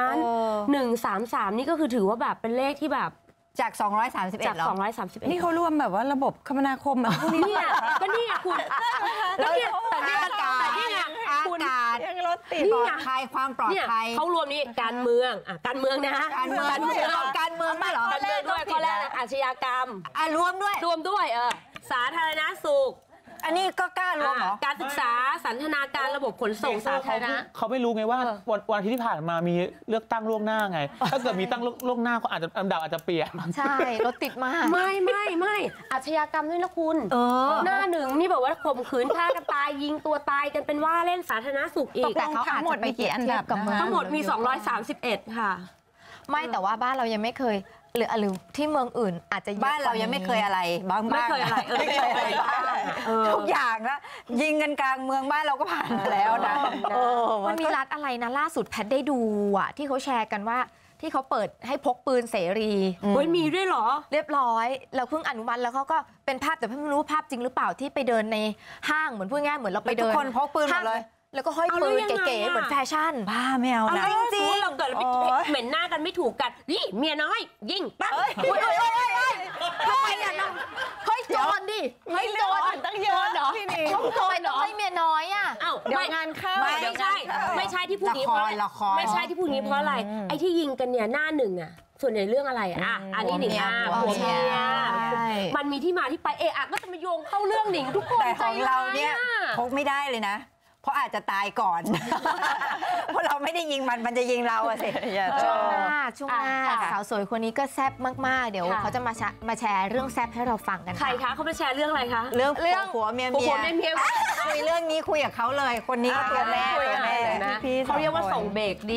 133 นี่ก็คือถือว่าแบบเป็นเลขที่แบบจาก 231 จากเหรอ 231 นี่เขารวมแบบว่าระบบคมนาคมแบบพวกนี้เนี่ยก็เนี่ยคุณแล้วเนี่ยแต่เนี่ยอากาศแต่เนี่ยอาคุณกาศยังรถติดปลอดภัยความปลอดเนี่ยภัยเขารวมนี่การเมืองการเมืองนะการเมืองการเมืองมาเหรอการเมืองด้วยข้อแรกอาชญากรรมรวมด้วยรวมด้วยสาธารณสุขอันนี้ก็กล้ารวมเหรอการศึกษาสันทนาการระบบขนส่งสาธารณะเขาไม่รู้ไงว่าวันอาทิตย์ที่ผ่านมามีเลือกตั้งล่วงหน้าไง ถ้าเกิดมีตั้งล่วงหน้าก็อาจจะอันดับอาจจะเปลี่ยนใช่รถติดมากไม่อาชญากรรมด้วยนะคุณหน้าหนึ่งนี่แบบว่าข่มขืนฆ่ากันตายยิงตัวตายกันเป็นว่าเล่นสาธารณสุขอีกแต่เขาอาจจะไปเปรียบเทียบกับเมืองทั้งหมดมี 231 ค่ะไม่แต่ว่าบ้านเรายังไม่เคยหรือที่เมืองอื่นอาจจะยอะบ้านเรายังไม่เคยอะไรบ้างไม่เคยอะไรไม่เคยอะไรบ้างทุกอย่างนะยิงกันกลางเมืองบ้านเราก็ผ่านมาแล้วนะมันมีรัฐอะไรนะล่าสุดแพทได้ดูอ่ะที่เขาแชร์กันว่าที่เขาเปิดให้พกปืนเสรีเฮ้ยมีด้วยเหรอเรียบร้อยเราเพิ่งอนุมัติแล้วเขาก็เป็นภาพแต่ไม่รู้ภาพจริงหรือเปล่าที่ไปเดินในห้างเหมือนพูดง่ายเหมือนเราไปเดินทุกคนพกปืนหมดเลยแล้วก็ห้อยปืนเก๋ๆเหมือนแฟชั่นบ้าไม่เอานะจริงเราเกิดเหม็นหน้ากันไม่ถูกกันนี่เมียน้อยยิงปั๊บทำไมอ่ะน้องเฮ้ยโจรดิเฮ้ยโจรตั้งเยอะเหรอพี่นี่โจรเหรอเฮ้ยเมียน้อยอ่ะเอ้าเดี๋ยวงานเข้าไม่ใช่ไม่ใช่ที่พูดนี้เพราะละครไม่ใช่ที่พูดนี้เพราะอะไรไอ้ที่ยิงกันเนี่ยหน้าหนึ่งอ่ะส่วนใหญ่เรื่องอะไรอันนี้หนิงผัวเมียมันมีที่มาที่ไปก็จะมาโยงเข้าเรื่องหนิงทุกคนแต่ของเราเนี่ยพกไม่ได้เลยนะ เพราะอาจจะตายก่อน เพราะเราไม่ได้ยิงมันจะยิงเราอะสิช่วงหน้าสาวสวยคนนี้ก็แซ่บมากๆเดี๋ยวเขาจะมาแชร์เรื่องแซ่บให้เราฟังกันใครคะเขามาแชร์เรื่องอะไรคะเรื่องผัวเมียผัวเมียคุยเรื่องนี้คุยกับเขาเลย คนนี้ก็ตัวแม่คุยตัวกับแม่เลยนะเขาเรียกว่าส่งเบรกดี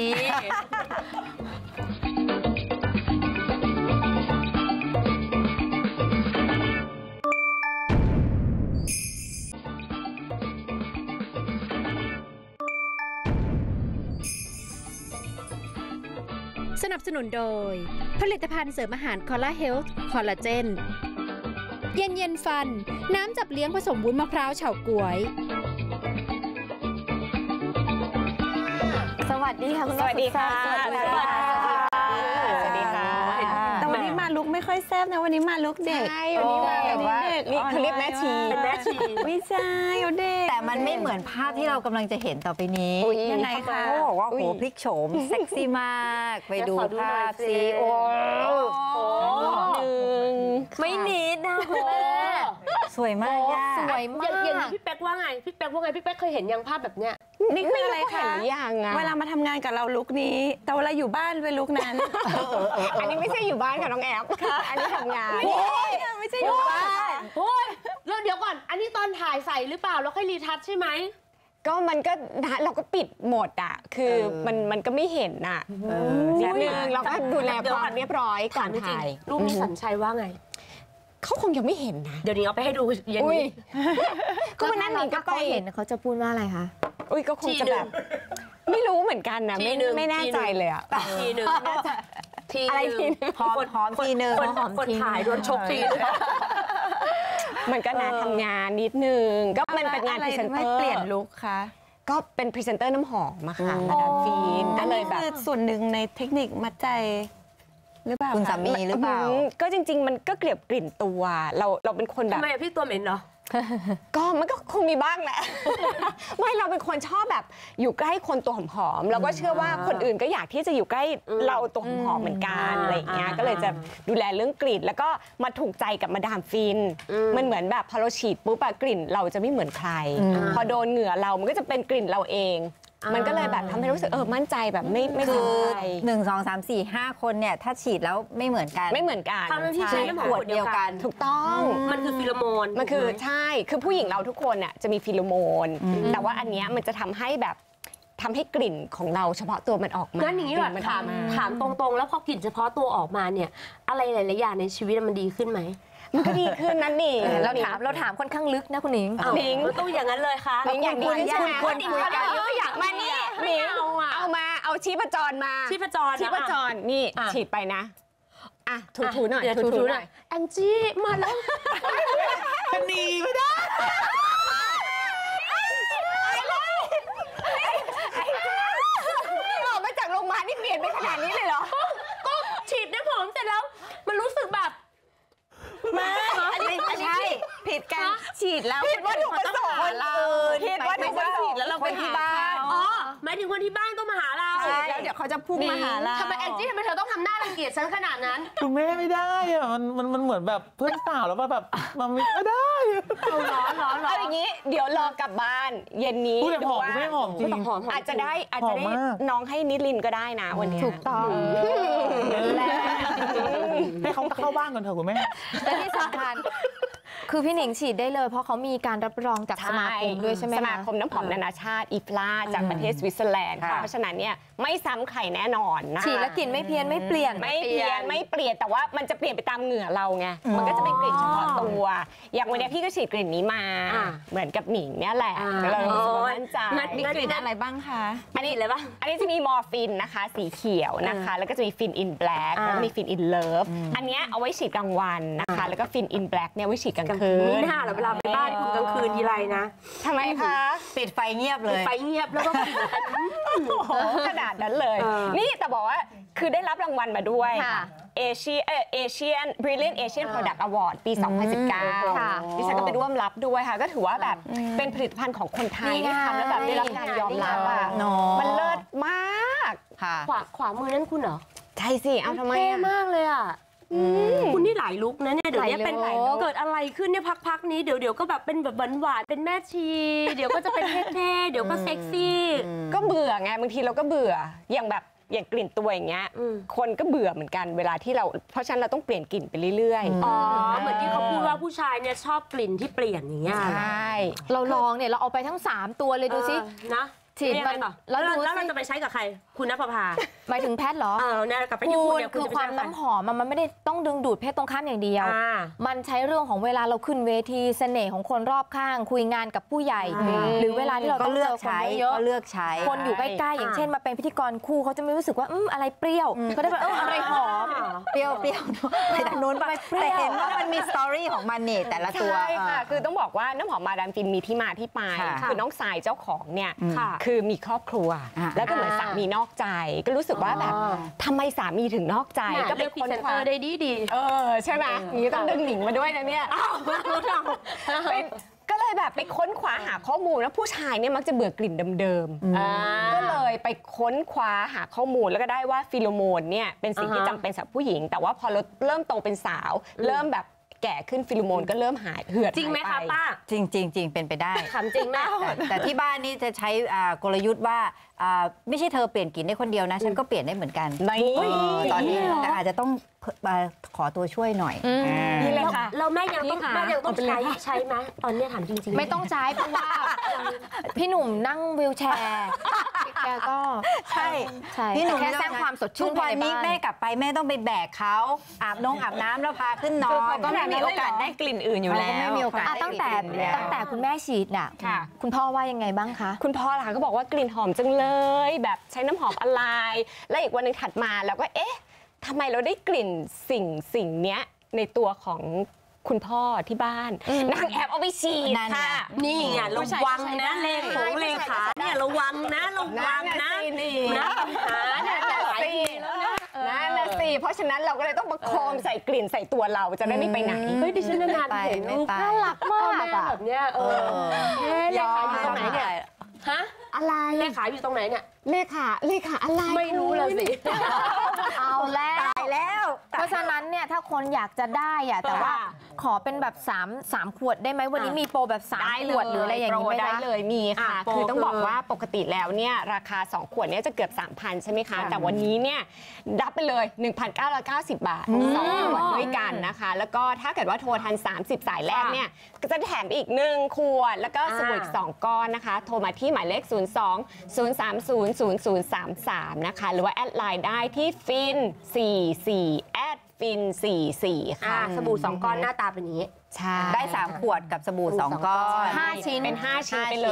สนับสนุนโดยผลิตภัณฑ์เสริมอาหารคอลลาเฮลท์คอลลาเจนเย็นฟันน้ำจับเลี้ยงผสมวุ้นมะพร้าวเฉาก๊วยสวัสดีค่ะคุณสวัสดีค่ะสวัสดีค่ะสวัสดีค่ะแต่วันนี้มาลุกไม่ค่อยแซ่บนะวันนี้มาลุกเด็กใช่วันนี้มาแบบว่านี่เขาเรียกแม่ชีเป็นแม่ชีไม่ใช่เอาเด็กแต่มันไม่เหมือนภาพที่เรากำลังจะเห็นต่อไปนี้ยังไงคะเขาบอกว่าโหพลิกโฉมเซ็กซี่มากไปดูภาพสิโอ้ไม่นิดนะคุณแม่สวยมากย่าสวยมาอย่างกพี่เป๊กว่าไงพี่เป๊กเคยเห็นยังภาพแบบเนี้ยนี่คืออะไรคะยังอ่ะเวลามาทำงานกับเราลุกนี้ แต่เวลาอยู่บ้านเป็นลุกนั้นอันนี้ไม่ใช่อยู่บ้านค่ะน้องแอฟอันนี้ทำงานไม่ใช่อยู่บ้านโอ้ยแล้วเดี๋ยวก่อนอันนี้ตอนถ่ายใส่หรือเปล่าแล้วค่อยรีทัชใช่ไหมก็มันก็นะเราก็ปิดหมดอ่ะคือมันก็ไม่เห็นอ่ะนิดนึงเราก็ดูแลความเรียบร้อยก่อนถ่ายรูปนี้สัญชัยว่าไงเขาคงยังไม่เห็นนะเดี๋ยวนี้เอาไปให้ดูเย็นอุ้ยนี้ก็วันนั้นหนิงก็ไปเขาเห็นเขาจะพูดว่าอะไรคะอุ้ยก็คงจะแบบไม่รู้เหมือนกันนะไม่แน่ใจเลยอ่ะทีหนึ่งทีอะไรหนึ่งทีหอมทีนึงคนถ่ายโดนชกทีนึงมันก็นะทำงานนิดนึงก็มันเป็นงานพรีเซนเตไม่อร์เปลี่ยนลุกคะก็เป็นพรีเซนเตอร์น้ำหอมอะค่ะมาดามฟินอัก็นเลนี้ยแบบคือส่วนหนึ่งในเทคนิคมัดใจหรือเปล่าคุณคะสามีหรือเปล่าก็จริง ๆ มันก็เกลียบกลิ่นตัวเราเป็นคนแบทำบไมพี่ตัวเหม็นเหรอก็มันก็คงมีบ้างแหละ ไม่เราเป็นคนชอบแบบอยู่ใกล้คนตัวหอมๆแล้วก็เชื่อว่าคนอื่นก็อยากที่จะอยู่ใกล้เราตัวหอมๆเหมือนกันอะไรอย่างเงี้ยก็เลยจะดูแลเรื่องกลิ่นแล้วก็มาถูกใจกับมาดามฟินมันเหมือนแบบพอเราฉีดปุ๊บกลิ่นเราจะไม่เหมือนใครพอโดนเหงื่อเรามันก็จะเป็นกลิ่นเราเองมันก็เลยแบบทำให้รู้สึกมั่นใจแบบไม่คือ 1 2 3 4 5 คนเนี่ยถ้าฉีดแล้วไม่เหมือนกันทั้งที่ใช้น้ำหอมขวดเดียวกันถูกต้องมันคือฟิโลโมนมันคือใช่คือผู้หญิงเราทุกคนน่ะจะมีฟิโลโมนแต่ว่าอันเนี้ยมันจะทำให้แบบทำให้กลิ่นของเราเฉพาะตัวมันออกมางั้นอย่างนี้แบบถามตรงๆแล้วพอกลิ่นเฉพาะตัวออกมาเนี่ยอะไรหลายๆอย่างในชีวิตมันดีขึ้นไหมมันก็ดีขึ้นนั่นนี่เราถามค่อนข้างลึกนะคุณหนิงต้องอย่างนั้นเลยค่ะหนิงอย่างนี้คุณควรคุยกันอยากมานี่หนิงเอาชีพจรมาชีพจรนี่ฉีดไปนะอ่ะถูหน่อยถูหน่อยแองจี้มาแล้วจะหนีไม่ได้ออกมาจากโรงพยาบาลนี่เปลี่ยนไปขนาดนี้เลยเหรอก็ฉีดน้ำหอมเสร็จแล้วมันรู้สึกแบบอันนี้ใช่ผิดกันฉีดแล้วผิดว่าถูกประสงค์ผิดว่าถูกประสงค์แล้วเราไปที่บ้านหมายถึงคนที่บ้านต้องมาหาเราแล้วเดี๋ยวเขาจะพุ่งมาหาเราทำไมแองจี้ทำไมเธอต้องทำหน้ารังเกียจฉันขนาดนั้นคุณแม่ไม่ได้อะมันเหมือนแบบเพื่อนสาวแล้วแบบมันไม่ได้ร้อนเอาอย่างนี้เดี๋ยวรอกลับบ้านเย็นนี้พูดหอมคุณแม่หอมจริงอาจจะได้น้องให้นิลินก็ได้นะวันนี้ถูกต้องให้เขาเข้าบ้านกันเถอะคุณแม่และที่สำคัญคือพี่หนิงฉีดได้เลยเพราะเขามีการรับรองจากสมาคมด้วยใช่ไหมสมาคมน้ำหอมนานาชาติอีฟลาจากประเทศสวิตเซอร์แลนด์เพราะฉะนั้นเนี่ยไม่ซ้ำใครแน่นอนนะฉีดแล้วกลิ่นไม่เพี้ยนไม่เปลี่ยนแต่ว่ามันจะเปลี่ยนไปตามเหงื่อเราไงมันก็จะเป็นกลิ่นเฉพาะตัวอย่างวันนี้พี่ก็ฉีดกลิ่นนี้มาเหมือนกับหนิงเนี่ยแหละเรามั่นใจมีกลิ่นอะไรบ้างคะอันนี้อะไรบ้างอันนี้จะมีมอร์ฟินนะคะสีเขียวนะคะแล้วก็จะมีฟินอินแบล็กแล้วมีฟินอินเลิฟอันนี้เอาไว้ฉีดกลางวันนะคะแล้วก็ฟินอินแบล็กเนี่ยไว้ฉีดกลางคืนนี่น่าเวลาไปบ้านคุณกลางคืนทีไรนะทำไมคะปิดไฟเงียบเลยไฟเงียบแล้วก็ปิดขนาดนั้นเลยนี่แต่บอกว่าคือได้รับรางวัลมาด้วยAsian Brilliant Asian Product Award ปี 2019 ดิฉันก็ไปร่วมรับด้วยค่ะก็ถือว่าแบบเป็นผลิตภัณฑ์ของคนไทยที่ทำแล้วแบบได้รับการยอมรับอ่ะมันเลิศมากค่ะขวามือนั่นคุณเหรอใช่สิเอาทำไมเท่มากเลยอ่ะคุณนี่หลายลุคนะเนี่ยเดี๋ยวนี้เป็นเกิดอะไรขึ้นเนี่ยพักนี้เดี๋ยวก็แบบเป็นแบบหวานเป็นแม่ชีเดี๋ยวก็จะเป็นเท่ๆเดี๋ยวก็เซ็กซี่ก็เบื่อไงบางทีเราก็เบื่ออย่างกลิ่นตัวอย่างเงี้ยคนก็เบื่อเหมือนกันเวลาที่เราเพราะฉะนั้นเราต้องเปลี่ยนกลิ่นไปเรื่อยๆอ๋อเหมือนที่เขาพูดว่าผู้ชายเนี่ยชอบกลิ่นที่เปลี่ยนอย่างเงี้ยใช่เราลองเนี่ยเราเอาไปทั้ง3ตัวเลยดูสินะฉีดมันแล้วมันจะไปใช้กับใครคุณณภพาหมายถึงแพทย์เหรอเนี่ยกลับไปที่คุณเนี่ยคือความน้ำหอมมันไม่ได้ต้องดึงดูดเพศตรงข้ามอย่างเดียวมันใช้เรื่องของเวลาเราขึ้นเวทีเสน่ห์ของคนรอบข้างคุยงานกับผู้ใหญ่หรือเวลาที่เราต้องเลือกใช้ก็เลือกใช้คนอยู่ใกล้ๆอย่างเช่นมาเป็นพิธีกรคู่เขาจะไม่รู้สึกว่าอะไรเปรี้ยวเขาได้แบบอะไรหอมเปรี้ยวไปทางนู้นแต่เห็นว่ามันมีสตอรี่ของมันเนี่ยแต่ละตัวใช่ค่ะคือต้องบอกว่าน้ำหอมมาดามฟินมีที่มาที่ไปคือน้องสายเจ้าของเนี่ยคือมีครอบครัวแล้วก็เหมือนสามีนอกใจก็รู้สึกว่าแบบทำไมสามีถึงนอกใจก็เป็นคนคว้าได้ดีใช่ไหมนี่ต้องดึงหนิงมาด้วยนะเนี่ยก็เลยแบบไปค้นคว้าหาข้อมูลแล้วผู้ชายเนี่ยมักจะเบื่อกลิ่นเดิมๆก็เลยไปค้นคว้าหาข้อมูลแล้วก็ได้ว่าฟิโลโมนเนี่ยเป็นสิ่งที่จำเป็นสำหรับผู้หญิงแต่ว่าพอเราเริ่มโตเป็นสาวเริ่มแบบแก่ขึ้นฟิโลโมนก็เริ่มเหือดจริงไหมคะป้าจริงเป็นไปได้ถามจริงมากแต่ที่บ้านนี่จะใช้กลยุทธ์ว่าไม่ใช่เธอเปลี่ยนกลิ่นได้คนเดียวนะฉันก็เปลี่ยนได้เหมือนกันตอนนี้แต่อาจจะต้องขอตัวช่วยหน่อยนี่เลยค่ะเราแม่ยังต้องใช้ไหมตอนนี้ถามจริงๆไม่ต้องใช้เพราะว่าพี่หนุ่มนั่งวีลแชร์แกก็ใช่พี่หนุ่มแค่สร้างความสดชื่นทุกวันนี้แม่กลับไปแม่ต้องไปแบกเขาอาบน้ำแล้วพาขึ้นนอนก็ไม่มีโอกาสได้กลิ่นอื่นอยู่แล้วไม่มีโอกาสตั้งแต่คุณแม่ฉีดน่ะคุณพ่อว่ายังไงบ้างคะคุณพ่อล่ะก็บอกว่ากลิ่นหอมจังเลยแบบใช้น้ำหอมอะไรแล้วอีกวันนึงถัดมาแล้วก็ทำไมเราได้กลิ่นสิ่งเนี้ยในตัวของคุณพ่อที่บ้านนางแอบเอาไปฉีดค่ะนี่ไงระวังนะเลขาเนี่ยระวังนะนะปัญหาเนี่ยจะหลายทีแล้วนะนั่นสิสิเพราะฉะนั้นเราก็เลยต้องประโคมใส่กลิ่นใส่ตัวเราจะได้ไม่ไปไหนเฮ้ยดิฉันนานๆเห็นลูกน่ารักมากแบบเนี้ยเลขาอยู่ตรงไหนเนี่ยฮะอะไรเลขาอยู่ตรงไหนเนี่ยเลขาอะไรไม่รู้เลยสิเอาแล้วตายแล้วเพราะฉะนั้นเนี่ยถ้าคนอยากจะได้อะแต่ว่าขอเป็นแบบ3 ขวดได้ไหมวันนี้มีโปรแบบ3 ขวดหรืออะไรอย่างนี้ไหมได้คะเลยมีค่ะคือต้องบอกว่าปกติแล้วเนี่ยราคา2 ขวดเนี่ยจะเกือบ 3,000 ใช่ไหมคะแต่วันนี้เนี่ยรับไปเลย 1,990 บาท2 ขวดด้วยกันนะคะแล้วก็ถ้าเกิดว่าโทรทัน30 สายแรกเนี่ยก็จะแถมอีก1 ขวดแล้วก็สบู่อีก2 ก้อนนะคะโทรมาที่หมายเลข 02-030-0033 นะคะหรือว่าแอดไลน์ได้ที่ฟิน44@fin44ค่ะสบู่2 ก้อนหน้าตาเป็นอย่างนี้ใช่ได้3 ขวดกับสบู่2 ก้อน 5 ชิ้นเป็น5 ชิ้นไปเลย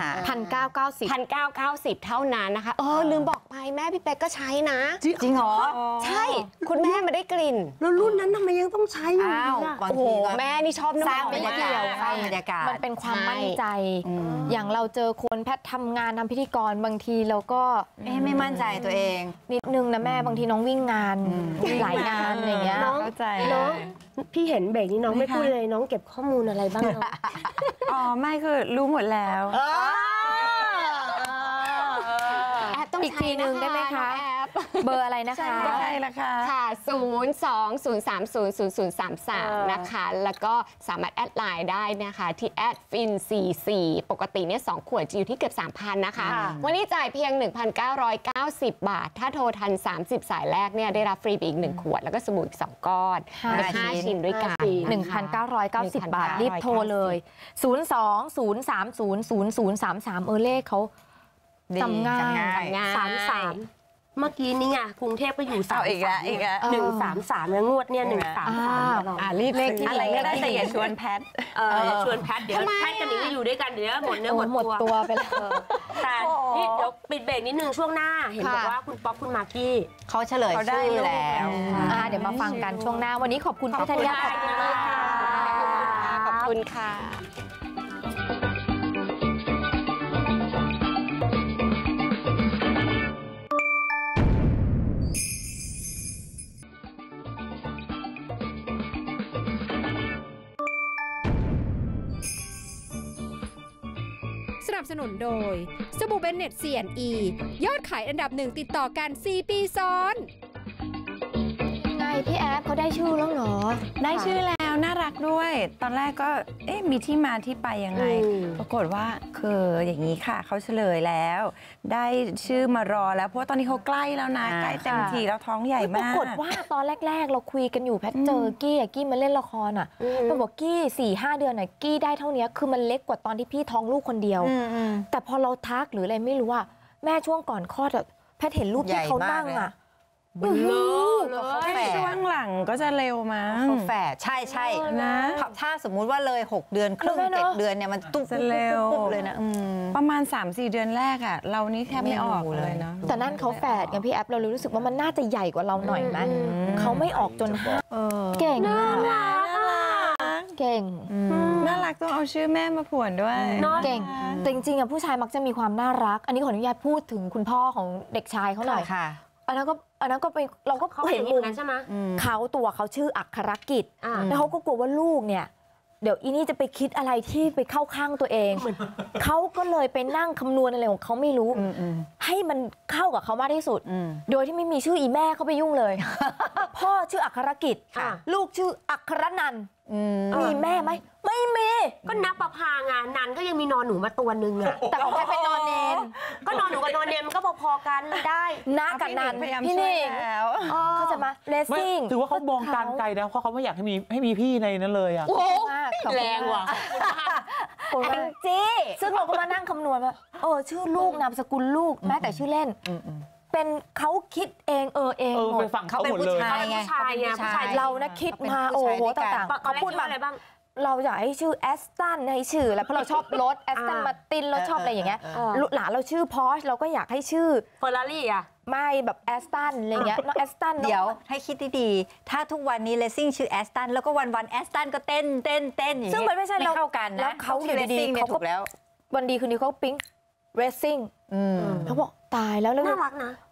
1,990 เท่านั้นนะคะลืมบอกไปแม่พี่เป๊กก็ใช้นะจริงเหรอใช่คุณแม่มาได้กลิ่นแล้วรุ่นนั้นทำไมยังต้องใช้อยู่อ้าวล่ะบางโอ้โหทีก็แม่นี่ชอบน้ำสร้างหอมบรรยากาศมสร้างบรรยากาศมันเป็นความมั่นใจอืมอย่างเราเจอคนแพทย์ทำงานทำพิธีกรบางทีเราก็ไม่มั่นใจตัวเองนิดนึงนะแม่บางทีน้องวิ่งงานหลายงานอย่างเงี้ยน้องเข้าใจน้องพี่เห็นเบรกนี้น้องไม่พูดเลยน้องเก็บข้อมูลอะไรบ้างน้องอ๋อไม่คือรู้หมดแล้วแอปต้องอีกทีหนึ่งได้ไหมคะแอปเบอร์อะไรนะคะได้ละค่ะค่ะ 02-030-0033 นะคะ แล้วก็สามารถแอดไลน์ได้นะคะที่แอดฟิน44ปกติเนี่ย2 ขวดจะอยู่ที่เกือบ 3,000 นะคะ วันนี้จ่ายเพียง 1,990 บาท ถ้าโทรทัน 30 สายแรกเนี่ยได้รับฟรีไปอีก 1 ขวด แล้วก็สบู่อีก 2 ก้อน เป็น 5 ชิ้นด้วยกัน 1,990 บาท รีบโทรเลย 02-030-0033 เลขเขาดีจำง่าย 33เมื่อกี้นี่ไงกรุงเทพก็อยู่เอาอีกแล้วอีกแล้ว 133แล้วงวดเนี่ย133 รีบเลขที่อะไรก็ได้แต่อย่าชวนแพทชวนแพทเดี๋ยวแพทกันนี้จะอยู่ด้วยกันเดี๋ยวหมดเนื้อหมหมดดตัตัวไปแล้วแต่นี่เดี๋ยวปิดเบรกนิดนึงช่วงหน้าเห็นบอกว่าคุณป๊อกคุณมากกี้เขาเฉลยชื่อแล้วเดี๋ยวมาฟังกันช่วงหน้าวันนี้ขอบคุณพี่ธัญญาขอบคุณมากค่ะขอบคุณค่ะสนับสนุนโดยสบู่เบนเน็ต C&E ยอดขายอันดับ1ติดต่อกัน4 ปีซ้อนไงพี่แอฟเขาได้ชื่อแล้วเหรอได้ชื่อแล้วน่ารักด้วย ตอนแรกก็มีที่มาที่ไปยังไง ปรากฏว่าคืออย่างนี้ค่ะเขาเฉลยแล้ว ได้ชื่อมารอแล้วเพราะว่าตอนนี้เขาใกล้แล้วนะใกล้เต็มทีแล้วท้องใหญ่ปมาราก ฏว่าตอนแรกๆเราคุยกันอยู่แพทเจอกี้มาเล่นละครมันบอกกี้4-5 เดือนกี้ได้เท่านี้คือมันเล็กกว่าตอนที่พี่ท้องลูกคนเดียวแต่พอเราทักหรืออะไรไม่รู้แม่ช่วงก่อนคลอดแพทเห็นรูปที่เขานั่งช่วงหลังก็จะเร็วมั้งเขาแฝดใช่ใช่นะถ้าสมมุติว่าเลย 6 เดือนครึ่ง7 เดือนเนี่ยมันตุ๊บจะเร็วเลยนะประมาณ 3-4 เดือนแรกเรานี่แทบไม่ออกเลยเนาะแต่นั่นเขาแฝดไงพี่แอฟเราเลยรู้สึกว่ามันน่าจะใหญ่กว่าเราหน่อยไหมเขาไม่ออกจนเก่งน่ารักเก่งน่ารักต้องเอาชื่อแม่มาผวนด้วยเก่งแต่จริงๆผู้ชายมักจะมีความน่ารักอันนี้ขออนุญาตพูดถึงคุณพ่อของเด็กชายเขาหน่อยค่ะอันนั้นก็ไปเราก็เขาเห็เห็นนมุมุมมใช่ไหมเขาตัวเขาชื่ออัครกิจอ่าแล้วเขาก็กลัวว่าลูกเนี่ยเดี๋ยวอีนี่จะไปคิดอะไรที่ไปเข้าข้างตัวเองเขาก็เลยไปนั่งคำนวณอะไรของเขาไม่รู้ให้มันเข้ากับเขามากที่สุดโดยที่ไม่มีชื่ออีแม่เขาไปยุ่งเลย พ่อชื่ออัครกิจลูกชื่ออัครนันท์มีแม่ไหมไม่มีก็นับประพางานนันก็ยังมีนอนหนูมาตัวนึงอะแต่ของใครเป็นนอนเนนก็นอนหนูกับนอนเนนมันก็พอๆกันได้นะกับนันพยายามพี่ช่วยนิ่งแล้วเขาจะมาเลสไม่ซิ่งถือว่าเขามองการไกลนะเพราะเขาไม่อยากให้มีพี่ในนั้นเลยอ่ะโอ้แรงว่ะแองจี้ซึ่งเราก็มานั่งคำนวณว่าชื่อลูกนามสกุลลูกแม้แต่ชื่อเล่นเป็นเขาคิดเองเองหมไปดฝั่งเขาหมดเลยเขาเป็นผู้ชายไงผู้ชายเรานะคิดมาโอ้โหต่างๆเขาเขาพูพูดดมามาอะไรบ้างเราอยากให้ชื่อแอสตันให้ชื่อแล้วเพราะเราชอบรถแอสตันมาตินเราชอบอะไรอย่างเงี้ยหลานเราชื่อพอชเราก็อยากให้ชื่อเฟอร์รารี่อะไม่แบบแอสตันอะไรเงี้ยน้องแอสตันเดี๋ยวให้คิดดีๆถ้าทุกวันนี้เลสซิ่งชื่อแอสตันแล้วก็วันแอสตันก็เต้นอย่างนี้ซึ่งมันไม่ใช่ไม่เข้ากันนะแล้วเขาอยู่ดีๆเขาเขาถูกแล้ววันดีคืนนี้เขาปิ๊งเรซซิ่งเขาบอกตายแล้วน่ารักนะ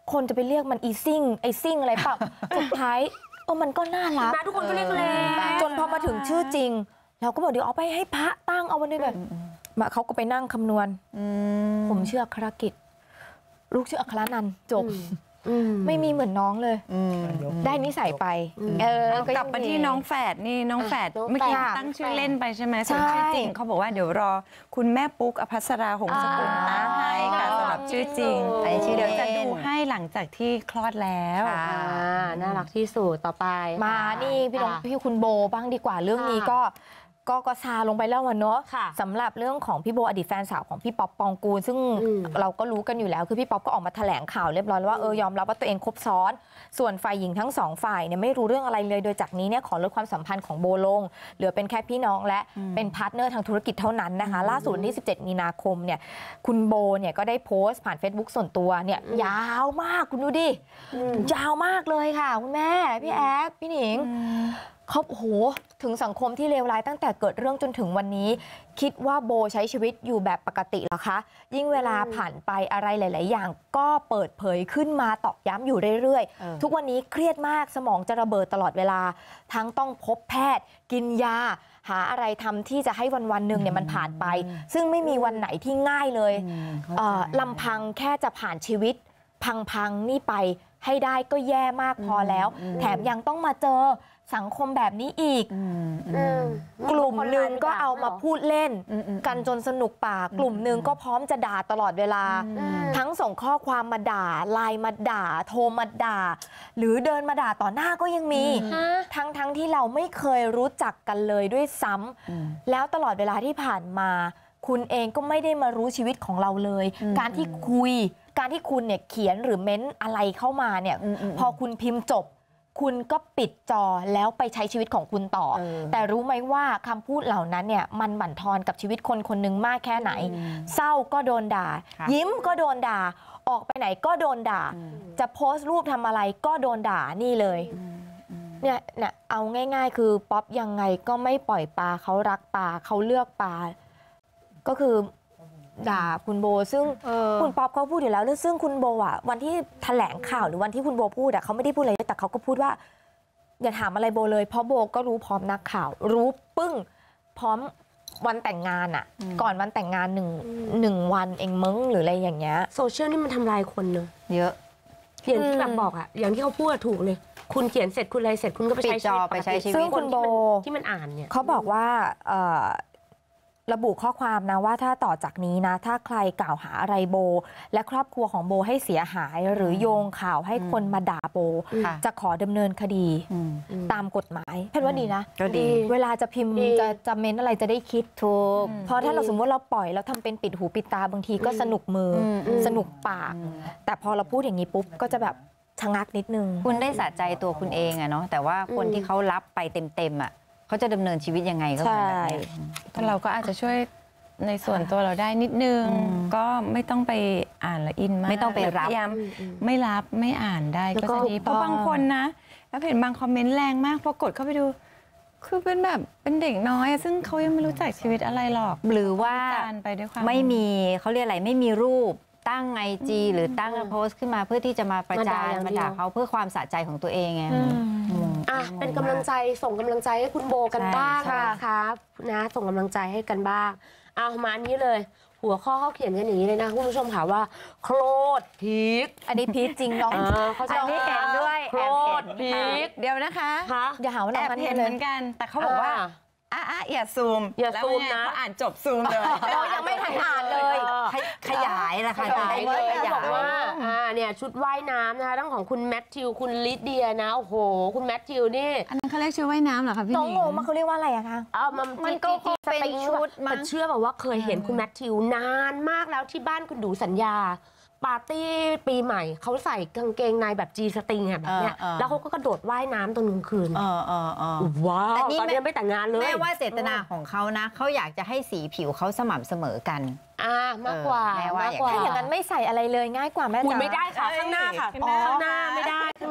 คนจะไปเรียกมันอีซิ่งไอซิ่งอะไรเปล่า สุดท้ายมันก็น่ารักทุกคนก็เรียกเลยจนพอมาถึงชื่อจริงเราก็บอกเดี๋ยวเอาไปให้พระตั้งเอาวันนี้แบบเขาก็ไปนั่งคำนวณผมชื่ออัครกิจลูกชื่ออัครนันท์จบไม่มีเหมือนน้องเลยได้นิสัยไปกลับมาที่น้องแฝดนี่น้องแฝดเมื่อกี้ตั้งชื่อเล่นไปใช่ไหมส่วนชื่อจริงเขาบอกว่าเดี๋ยวรอคุณแม่ปุ๊กอภัสราหงสกุลตั้งให้ค่ะสำหรับชื่อจริงเดี๋ยวจะดูให้หลังจากที่คลอดแล้วน่ารักที่สุดต่อไปมานี่พี่คุณโบบ้างดีกว่าเรื่องนี้ก็ซาลงไปแล้วเนาะสำหรับเรื่องของพี่โบอดีตแฟนสาวของพี่ป๊อปปองกูลซึ่งเราก็รู้กันอยู่แล้วคือพี่ป๊อปก็ออกมาแถลงข่าวเรียบร้อยแล้วว่ายอมรับว่าตัวเองคบซ้อนส่วนฝ่ายหญิงทั้งสองฝ่ายเนี่ยไม่รู้เรื่องอะไรเลยโดยจากนี้เนี่ยขอลดความสัมพันธ์ของโบลงเหลือเป็นแค่พี่น้องและเป็นพาร์ทเนอร์ทางธุรกิจเท่านั้นนะคะล่าสุดที่17มีนาคมเนี่ยคุณโบเนี่ยก็ได้โพสต์ผ่าน Facebook ส่วนตัวเนี่ยยาวมากคุณดูดิยาวมากเลยค่ะคุณแม่พี่แอฟพี่หนิงเขาถึงสังคมที่เลวร้ายตั้งแต่เกิดเรื่องจนถึงวันนี้คิดว่าโบใช้ชีวิตอยู่แบบปกติเหรอคะยิ่งเวลาผ่านไปอะไรหลายๆอย่างก็เปิดเผยขึ้นมาตอกย้ำอยู่เรื่อยๆทุกวันนี้เครียดมากสมองจะระเบิดตลอดเวลาทั้งต้องพบแพทย์กินยาหาอะไรทำที่จะให้วันๆหนึ่งเนี่ยมันผ่านไปซึ่งไม่มีวันไหนที่ง่ายเลยลำพังแค่จะผ่านชีวิตพังๆนี่ไปให้ได้ก็แย่มากพอแล้วแถมยังต้องมาเจอสังคมแบบนี้อีกกลุ่มหนึ่งก็เอามาพูดเล่นกันจนสนุกปากกลุ่มหนึ่งก็พร้อมจะด่าตลอดเวลาทั้งส่งข้อความมาด่าไลน์มาด่าโทรมาด่าหรือเดินมาด่าต่อหน้าก็ยังมีทั้งที่เราไม่เคยรู้จักกันเลยด้วยซ้ำแล้วตลอดเวลาที่ผ่านมาคุณเองก็ไม่ได้มารู้ชีวิตของเราเลยการที่คุณเนี่ยเขียนหรือเม้นอะไรเข้ามาเนี่ยพอคุณพิมพ์จบคุณก็ปิดจอแล้วไปใช้ชีวิตของคุณต่อแต่รู้ไหมว่าคำพูดเหล่านั้นเนี่ยมันบั่นทอนกับชีวิตคนหนึ่งมากแค่ไหนเศร้าก็โดนด่ายิ้มก็โดนด่าออกไปไหนก็โดนด่าจะโพสต์รูปทำอะไรก็โดนด่านี่เลยเนี่ยเอาง่ายๆคือป๊อปยังไงก็ไม่ปล่อยปลาเขารักปลาเขาเลือกปลาก็คือด่าคุณโบซึ่งคุณป๊อปเขาพูดอยู่แล้วซึ่งคุณโบอ่ะวันที่แถลงข่าวหรือวันที่คุณโบพูดอ่ะเขาไม่ได้พูดอะไรแต่เขาก็พูดว่าอย่าถามอะไรโบเลยเพราะโบก็รู้พร้อมนักข่าวรู้ปึ้งพร้อมวันแต่งงานอ่ะก่อนวันแต่งงานหนึ่งวันเองมั้งหรืออะไรอย่างเงี้ยโซเชียลนี่มันทำลายคนเนอะเยอะอย่างที่แบบบอกอ่ะอย่างที่เขาพูดถูกเลยคุณเขียนเสร็จคุณอะไรเสร็จคุณก็ไปใช้ชีวิตซึ่งคุณโบที่มันอ่านเนี่ยเขาบอกว่าระบุข้อความนะว่าถ้าต่อจากนี้นะถ้าใครกล่าวหาอะไรโบและครอบครัวของโบให้เสียหายหรือโยงข่าวให้คนมาด่าโบจะขอดำเนินคดีตามกฎหมายเพราะว่าดีนะก็ดีเวลาจะพิมพ์จะเม้นอะไรจะได้คิดถูกเพราะถ้าเราสมมติเราปล่อยแล้วทำเป็นปิดหูปิดตาบางทีก็สนุกมือสนุกปากแต่พอเราพูดอย่างนี้ปุ๊บก็จะแบบชะงักนิดนึงคุณได้สะใจตัวคุณเองอะเนาะแต่ว่าคนที่เขารับไปเต็มๆอะเขาจะดำเนินชีวิตยังไงก็ได้แต่เราก็อาจจะช่วยในส่วนตัวเราได้นิดนึงก็ไม่ต้องไปอ่านละอินมากไม่ต้องไปรับพยายามไม่รับไม่อ่านได้ก็จะดีเพราะบางคนนะแล้วเห็นบางคอมเมนต์แรงมากพอกดเข้าไปดูคือเป็นแบบเป็นเด็กน้อยซึ่งเขายังไม่รู้จักชีวิตอะไรหรอกหรือว่าไปด้วยความไม่มีเขาเรียกอะไรไม่มีรูปตั้ง IG หรือตั้งโพสต์ขึ้นมาเพื่อที่จะมาประจานมาด่าเขาเพื่อความสะใจของตัวเองไงเป็นกำลังใจส่งกำลังใจให้คุณโบกันบ้างนะครับนะส่งกำลังใจให้กันบ้างเอามาอันนี้เลยหัวข้อเขาเขียนกันอย่างนี้เลยนะคุณผู้ชมค่ะว่าโคตรพีคอันนี้พีคจริงน้องเขาจะเห็นด้วยโคตรพีคเดี๋ยวนะคะอย่าหาว่าเราเห็นเหมือนกันแต่เขาบอกว่าอย่าซูมนะพออ่านจบซูมเลยเรายังไม่ทันอ่านเลยขยายนะคะบอกว่าเนี่ยชุดว่ายน้ำนะคะทั้งของคุณแมทธิวคุณลิเดียนะโอ้โหคุณแมทธิวนี่อันนั้นเขาเรียกชุดว่ายน้ำเหรอคะพี่น้องงงมาเขาเรียกว่าอะไรอะคะมันก็เป็นชุดมันเชื่อแบบว่าเคยเห็นคุณแมทธิวนานมากแล้วที่บ้านคุณดูสัญญาปาร์ตี้ปีใหม่เขาใส่กางเกงในแบบจีสตริงแบบเนี้ยแล้วเขาก็กระโดดว่ายน้ำตอนกลางคืนว้าวตอนนี้ไม่แต่งงานเลยแม้ว่าเจตนาของเขานะเขาอยากจะให้สีผิวเขาสม่ำเสมอกันมากกว่าถ้าอย่างนั้นไม่ใส่อะไรเลยง่ายกว่าแม่จ๋าไม่ได้ค่ะข้างหน้าค่ะข้างหน้าไม่ได้ข้าง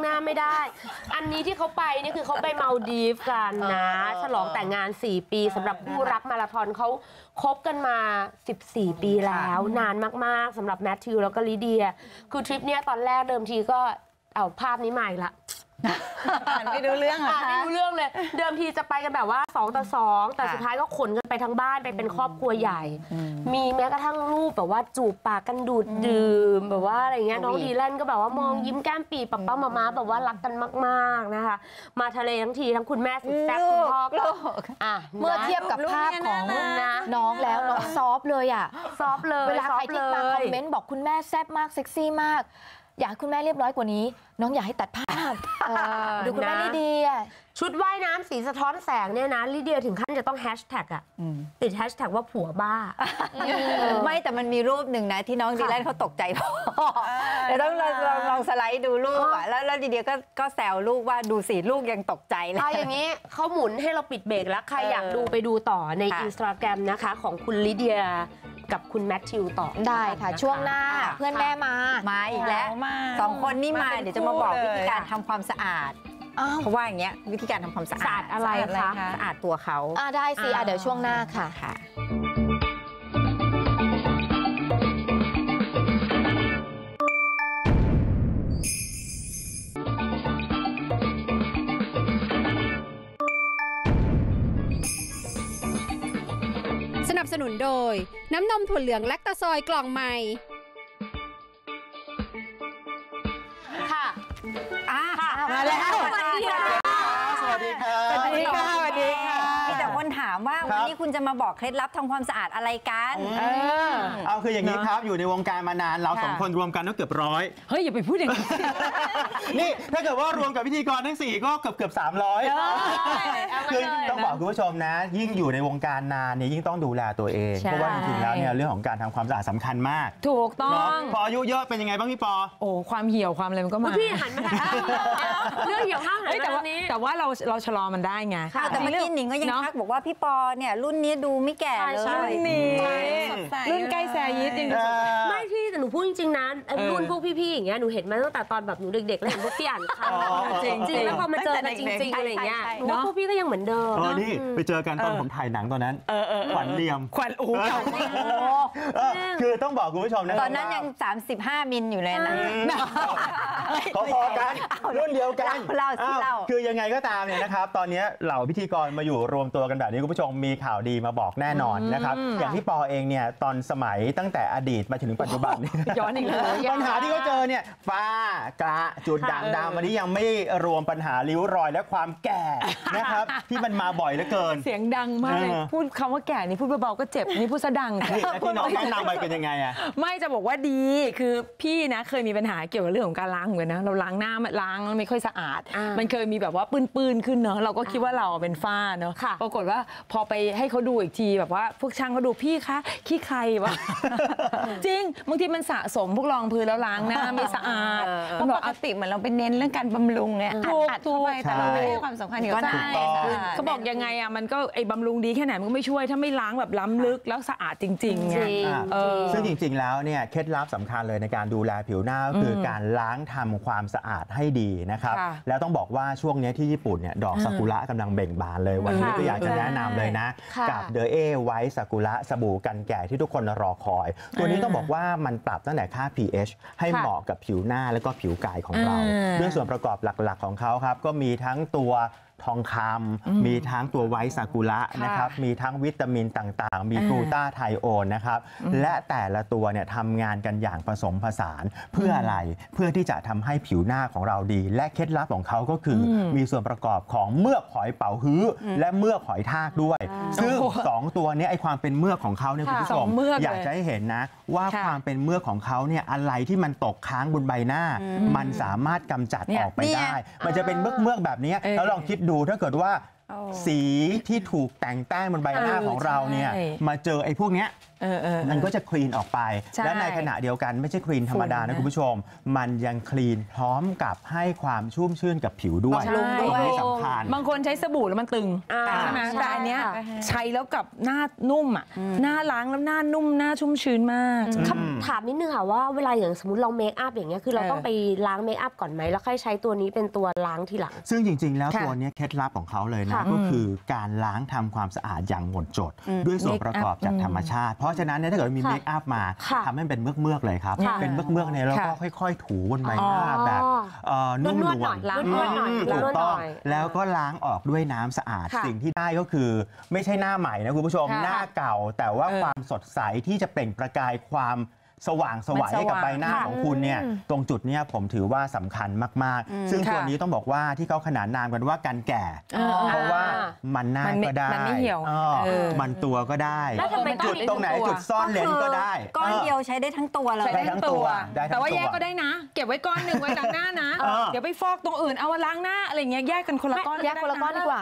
หน้าไม่ได้ อันนี้ที่เขาไปนี่คือเขาไปมาลดีฟกันนะฉลองแต่งงาน4 ปีสำหรับคู่รักมาราธอนเขาคบกันมา14 ปีแล้วนานมากๆสำหรับแมทธิวแล้วก็ลิเดียคือทริปเนี้ยตอนแรกเดิมทีก็เอาภาพนี้มาอีกละอ่านไม่รู้เรื่องเหรอคะไม่รู้เรื่องเลยเดิมทีจะไปกันแบบว่า2 ต่อ 2แต่สุดท้ายก็ขนกันไปทั้งบ้านไปเป็นครอบครัวใหญ่ มีแม้กระทั่งรูปแบบว่าจูบปากกันดูดดื่มแบบว่าอะไรเงี้ยน้องดีแลนก็แบบว่ามองยิ้มแก้มปีป๊ามาแบบว่ารักกันมากๆนะคะมาทะเลทั้งทีทั้งคุณแม่สุดแซ่บคุณพ่อก็เมื่อเทียบกับภาพของน้องแล้วน้องซอฟเลยอ่ะซอฟเลยเวลาใครที่มาคอมเมนต์บอกคุณแม่แซ่บมากเซ็กซี่มากอยากให้คุณแม่เรียบร้อยกว่านี้น้องอยากให้ตัดภาพดูคุณแม่ลิเดียชุดว่ายน้ำสีสะท้อนแสงเนี่ยนะลิเดียถึงขั้นจะต้องแฮชแท็กอะติดแฮชแท็กว่าผัวบ้าไม่แต่มันมีรูปหนึ่งนะที่น้องดีแลนเขาตกใจพ่อเดี๋ยวต้องลองสไลด์ดูรูปอะแล้วดีเดียก็แซวลูกว่าดูสิลูกยังตกใจเลยอย่างนี้เขาหมุนให้เราปิดเบรกแล้วใครอยากดูไปดูต่อใน Instagram นะคะของคุณลิเดียกับคุณแมทธิวต่อได้ค่ะช่วงหน้าเพื่อนแม่มาอีกแล้ว2 คนนี่มาเดี๋ยวจะมาบอกวิธีการทำความสะอาดเพราะว่าอย่างเงี้ยวิธีการทำความสะอาดอะไรคะสะอาดตัวเขาได้สิเดี๋ยวช่วงหน้าค่ะสนับสนุนโดยน้ำนมถั่วเหลืองแลคตาซอยกล่องใหม่ค่ะมาแล้วสวัสดีค่ะสวัสดีค่ะสวัสดีค่ะมีแต่คนถามว่าวันนี้คุณจะมาบอกเคล็ดลับทำความสะอาดอะไรกันเอาคืออย่างนี้ครับอยู่ในวงการมานานเรา2 คนรวมกันก็เกือบ100 เฮ้ยอย่าไปพูดอย่างนี้นี่ถ้าเกิดว่ารวมกับพิธีกรทั้ง4ก็เกือบ300คือต้องบอกคุณผู้ชมนะยิ่งอยู่ในวงการนานเนี่ยยิ่งต้องดูแลตัวเองเพราะว่าจริงๆแล้วเนี่ยเรื่องของการทำความสะอาดสำคัญมากถูกต้องพออายุเยอะเป็นยังไงบ้างพี่ปอโอ้ความเหี่ยวความอะไรมันก็มาพี่หันมาเรื่องเหี่ยวห้างหันมานี้แต่ว่าเราชะลอมันได้ไงแต่เมื่อกี้หนิงก็ยังทักบอกว่าพี่ปอเนี่ยรุ่นนี้ดูไม่แก่เลยรุ่นใกล้แซยิดจริงไม่พี่แต่หนูพูดจริงๆนะรุ่นพวกพี่ๆอย่างเงี้ยหนูเห็นมาตั้งแต่ตอนแบบหนูเด็กๆแล้วเห็นพวกพี่อ่านข่าวจริงๆแล้วพอมาเจอกันจริงๆอะไรอย่างเงี้ยหนูว่าพวกพี่ก็ยังเหมือนเดิมนี่ไปเจอกันตอนผมถ่ายหนังตอนนั้นขวัญเรียมขวัญโอ้เก่าคือต้องบอกคุณผู้ชมนะตอนนั้นยัง35 มิลอยู่เลยนะพอกันรุ่นเดียวกันคือยังไงก็ตามเนี่ยนะครับตอนนี้เหล่าพิธีกรมาอยู่รวมตัวกันแบบนี้คุณผู้ชมมีข่าวดีมาบอกแน่นอนนะครับอย่างที่ปอเองเนี่ยตอนสมัยตั้งแต่อดีตมาถึงปัจจุบันย้อนอีกแล้วปัญหาที่เขาเจอเนี่ยฝ้ากระจุดด่างดำวันนี้ยังไม่รวมปัญหาริ้วรอยและความแก่นะครับที่มันมาบ่อยเหลือเกินเสียงดังมากเลยพูดคำว่าแก่นี่พูดเบาๆก็เจ็บนี่พูดซะดังที่น้องแนะนำไปเป็นยังไงอะไม่จะบอกว่าดีคือพี่นะเคยมีปัญหาเกี่ยวกับเรื่องของการล้างเหมือนนะเราล้างหน้าล้างไม่ค่อยสะอาดมันเคยมีแบบว่าปื้นๆขึ้นเนาะเราก็คิดว่าเราเป็นฝ้าเนาะปรากฏว่าพอไปให้เขาดูอีกทีแบบว่าพวกช่างเขาดูพี่คะขี้ใครวะจริงบางทีมันสะสมพวกรองพื้นแล้วล้างหน้าไม่สะอาดปกติเหมือนเราไปเน้นเรื่องการบำรุงไงอัดเข้าไปแต่เราไม่ให้ความสำคัญกับใช่เขาบอกยังไงอ่ะมันก็ไอ้บำรุงดีแค่ไหนมันก็ไม่ช่วยถ้าไม่ล้างแบบล้ำลึกแล้วสะอาดจริงๆไงซึ่งจริงๆแล้วเนี่ยเคล็ดลับสำคัญเลยในการดูแลผิวหน้าก็คือการล้างทำความสะอาดให้ดีนะครับแล้วต้องบอกว่าช่วงนี้ที่ญี่ปุ่นเนี่ยดอกซากุระกำลังเบ่งบานเลยวันนี้ก็อยากจะแนะนำเลยนะกับเดอไวท์ซากุระสบู่กันแก่ที่ทุกคนรอคอยตัวนี้ต้องบอกว่ามันปรับตั้งแต่ค่า pH ให้เหมาะกับผิวหน้าแล้วก็ผิวกายของเราด้วยส่วนประกอบหลักๆของเขาครับก็มีทั้งตัวทองคำมีทั้งตัวไวท์ซากุระนะครับมีทั้งวิตามินต่างๆมีกลูตาไทโอนนะครับและแต่ละตัวเนี่ยทำงานกันอย่างผสมผสานเพื่ออะไรเพื่อที่จะทำให้ผิวหน้าของเราดีและเคล็ดลับของเขาก็คือมีส่วนประกอบของเมือกหอยเป๋าฮื้อและเมือกหอยทากด้วยซึ่ง2ตัวนี้ไอความเป็นเมือกของเขาเนี่ยคุณผู้ชมอยากจะให้เห็นนะว่าความเป็นเมือกของเขาเนี่ยอะไรที่มันตกค้างบนใบหน้ามันสามารถกำจัดออกไปได้มันจะเป็นเมือกแบบนี้แล้วลองคิดดูถ้าเกิดว่าสีที่ถูกแต่งแต้มบนใบหน้าของเราเนี่ยมาเจอไอ้พวกเนี้ยมันก็จะคลีนออกไปและในขณะเดียวกันไม่ใช่คลีนธรรมดานะคุณผู้ชมมันยังคลีนพร้อมกับให้ความชุ่มชื่นกับผิวด้วยตรงนี้สำคัญบางคนใช้สบู่แล้วมันตึงใช่ไหมแต่อันเนี้ยใช้แล้วกับหน้านุ่มอ่ะหน้าล้างแล้วหน้านุ่มหน้าชุ่มชื้นมากถามนิดนึงค่ะว่าเวลาอย่างสมมติเราเมคอัพอย่างเงี้ยคือเราต้องไปล้างเมคอัพก่อนไหมแล้วค่อยใช้ตัวนี้เป็นตัวล้างทีหลังซึ่งจริงๆแล้วตัวนี้เคล็ดลับของเขาเลยนะก็คือการล้างทำความสะอาดอย่างหมดจดด้วยส่วนประกอบจากธรรมชาติเพราะฉะนั้นถ้าเกิดมีเมคอัพมาทำให้เป็นเมือกๆเลยครับเป็นเมือกๆเนี่ยแล้วก็ค่อยๆถูบนใบหน้าแบบนุ่มนวลถูกต้องแล้วก็ล้างออกด้วยน้ำสะอาดสิ่งที่ได้ก็คือไม่ใช่หน้าใหม่นะคุณผู้ชมหน้าเก่าแต่ว่าความสดใสที่จะเปล่งประกายความสว่างสวยให้กับใบหน้าของคุณเนี่ยตรงจุดเนี้ยผมถือว่าสำคัญมากๆซึ่งตัวนี้ต้องบอกว่าที่เขาขนานนามกันว่ากันแก่เพราะว่ามันหน้าก็ได้มันไม่เหี่ยวมันตัวก็ได้จุดตรงไหนจุดซ่อนเลนก็ได้ก้อนเดียวใช้ได้ทั้งตัวเลยได้ทั้งตัวแต่ว่าแยกก็ได้นะเก็บไว้ก้อนหนึ่งไว้ล้างหน้านะเดี๋ยวไปฟอกตรงอื่นเอาล้างหน้าอะไรเงี้ยแยกกันคนละก้อนแยกคนละก้อนดีกว่า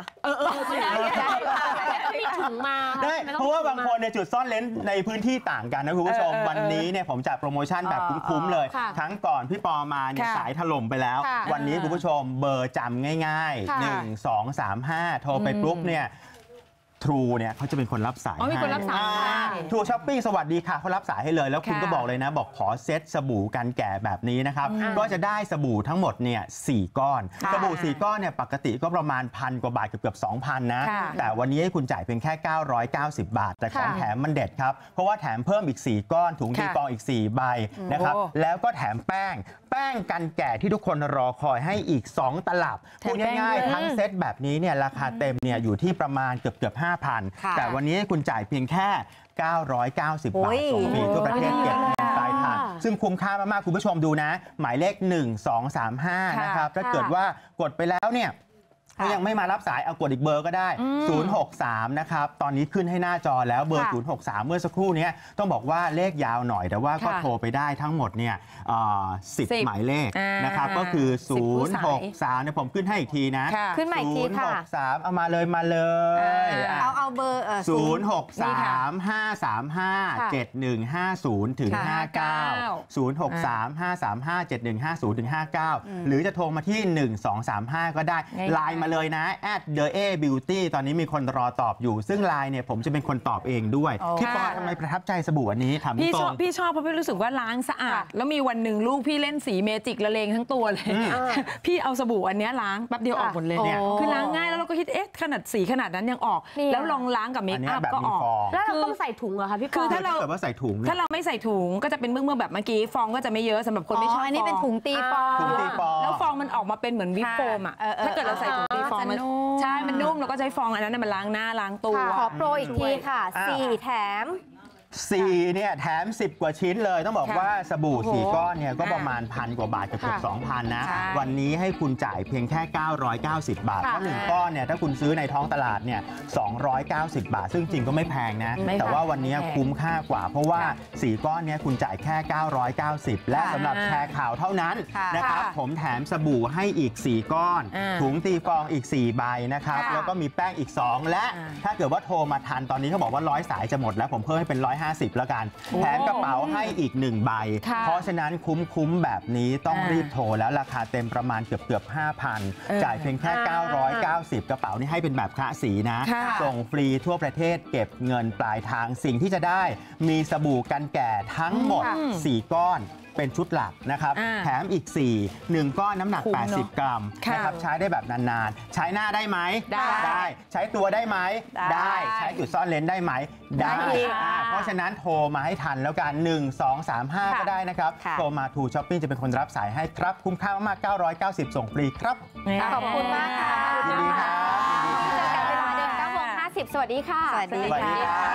มีถุงมาได้เพราะว่าบางคนเนี่ยจุดซ่อนเลนในพื้นที่ต่างกันนะคุณผู้ชมวันนี้เนี่ยผมจัดโปรโมชั่นแบบคุ้มๆเลยทั้งก่อนพี่ปอมาเนี่ยสายถล่มไปแล้ววันนี้คุณผู้ชมเบอร์จำง่ายๆ1 2 3 5โทรไปปุ๊บเนี่ยทรูเนี่ยเขาจะเป็นคนรับสายมีคนรับสายทรูช้อปปิ้งสวัสดีค่ะเขารับสายให้เลยแล้วคุณก็บอกเลยนะบอกขอเซตสบู่กันแก่แบบนี้นะครับก็จะได้สบู่ทั้งหมดเนี่ย4ก้อนสบู่4ก้อนเนี่ยปกติก็ประมาณ1,000 กว่าบาทเกือบ 2,000 นะแต่วันนี้ให้คุณจ่ายเพียงแค่990 บาทแต่ของแถมมันเด็ดครับเพราะว่าแถมเพิ่มอีก4ก้อนถุงตีฟองอีก4ใบนะครับแล้วก็แถมแป้งกันแก่ที่ทุกคนรอคอยให้อีก2ตลับพูดง่ายๆทั้งเซตแบบนี้เนี่ยราคาเต็มเนี่ยอยู่ที่ประมาณเกือบ 5,000 แต่วันนี้คุณจ่ายเพียงแค่990 บาทส่งฟรีทั่วประเทศเก็บเงินปลายทางซึ่งคุ้มค่ามากๆคุณผู้ชมดูนะหมายเลข1235นะครับถ้าเกิดว่ากดไปแล้วเนี่ยยังไม่มารับสายเอากดอีกเบอร์ก็ได้063นะครับตอนนี้ขึ้นให้หน้าจอแล้วเบอร์063เมื่อสักครู่นี้ต้องบอกว่าเลขยาวหน่อยแต่ว่าก็โทรไปได้ทั้งหมดเนี่ย10 หมายเลขนะครับก็คือ063เนี่ยผมขึ้นให้อีกทีนะขึ้นใหม่ทีค่ะ 063เอามาเลยเอาเบอร์ 063 535 7150ถึง59 063 535 7150ถึง59หรือจะโทรมาที่1235ก็ได้ไลน์มาเลยนะ@theabeauty ตอนนี้มีคนรอตอบอยู่ซึ่งไลน์เนี่ยผมจะเป็นคนตอบเองด้วยพี่ปอทำไมประทับใจสบู่อันนี้ถามตรงพี่ชอบเพราะพี่รู้สึกว่าล้างสะอาดแล้วมีวันหนึ่งลูกพี่เล่นสีเมจิกละเลงทั้งตัวเลยพี่เอาสบู่อันนี้ล้างแป๊บเดียวออกหมดเลยเนี่ยคือล้างง่ายแล้วเราก็คิดขนาดสีขนาดนั้นยังออกแล้วลองล้างกับเมคอัพก็ออกแล้วเราต้องใส่ถุงเหรอคะพี่ปอคือถ้าเราใส่ถุงถ้าเราไม่ใส่ถุงก็จะเป็นเมื่อแบบเมื่อกี้ฟองก็จะไม่เยอะสำหรับคนไม่ชอบอันนี้เป็นถุงตีฟองแล้วฟองมันออกมาเป็นเหมือนวิปโฟมอ่ะถ้าเกิดเราใส่ถุงตีฟองใช่มันนุ่มแล้วก็ใช้ฟองอันนั้นมันล้างหน้าล้างตัวขอโปรอีกทีค่ะ4แถม 4เนี่ยแถม10 กว่าชิ้นเลยต้องบอกว่าสบู่4ก้อนเนี่ยก็ประมาณ1,000 กว่าบาทเกือบ 2,000 นะวันนี้ให้คุณจ่ายเพียงแค่990 บาทเพราะ1ก้อนเนี่ยถ้าคุณซื้อในท้องตลาดเนี่ย290 บาทซึ่งจริงก็ไม่แพงนะแต่ว่าวันนี้คุ้มค่ากว่าเพราะว่า4ก้อนเนี่ยคุณจ่ายแค่990และสำหรับแชร์ข่าวเท่านั้นนะครับผมแถมสบู่ให้อีก4ก้อนถุงตีฟองอีก4ใบนะครับแล้วก็มีแป้งอีก2และถ้าเกิดว่าโทรมาทันตอนนี้เขาบอกว่า100 สายจะหมดแล้วผมเพิ่มให้เป็น150แล้วกันแถมกระเป๋าให้อีก1ใบเพราะฉะนั้นคุ้มแบบนี้ต้องรีบโทรแล้วราคาเต็มประมาณเกือบ 5,000 จ่ายเพียงแค่990กระเป๋านี่ให้เป็นแบบคละสีนะส่งฟรีทั่วประเทศเก็บเงินปลายทางสิ่งที่จะได้มีสบู่กันแก่ทั้งหมด4ก้อนเป็นชุดหลักนะครับแถมอีก1ก้อนน้ำหนัก80 กรัมนะครับใช้ได้แบบนานๆใช้หน้าได้ไหมได้ใช้ตัวได้ไหมได้ใช้จุดซ่อนเลนได้ไหมได้เพราะฉะนั้นโทรมาให้ทันแล้วกัน1235ก็ได้นะครับโทรมาทูช้อปปิ้งจะเป็นคนรับสายให้ครับคุ้มค่ามาก990ส่งฟรีครับขอบคุณมากค่ะยินดีครับเจอกันเวลาเดิม9:50 สวัสดีค่ะสวัสดีค่ะ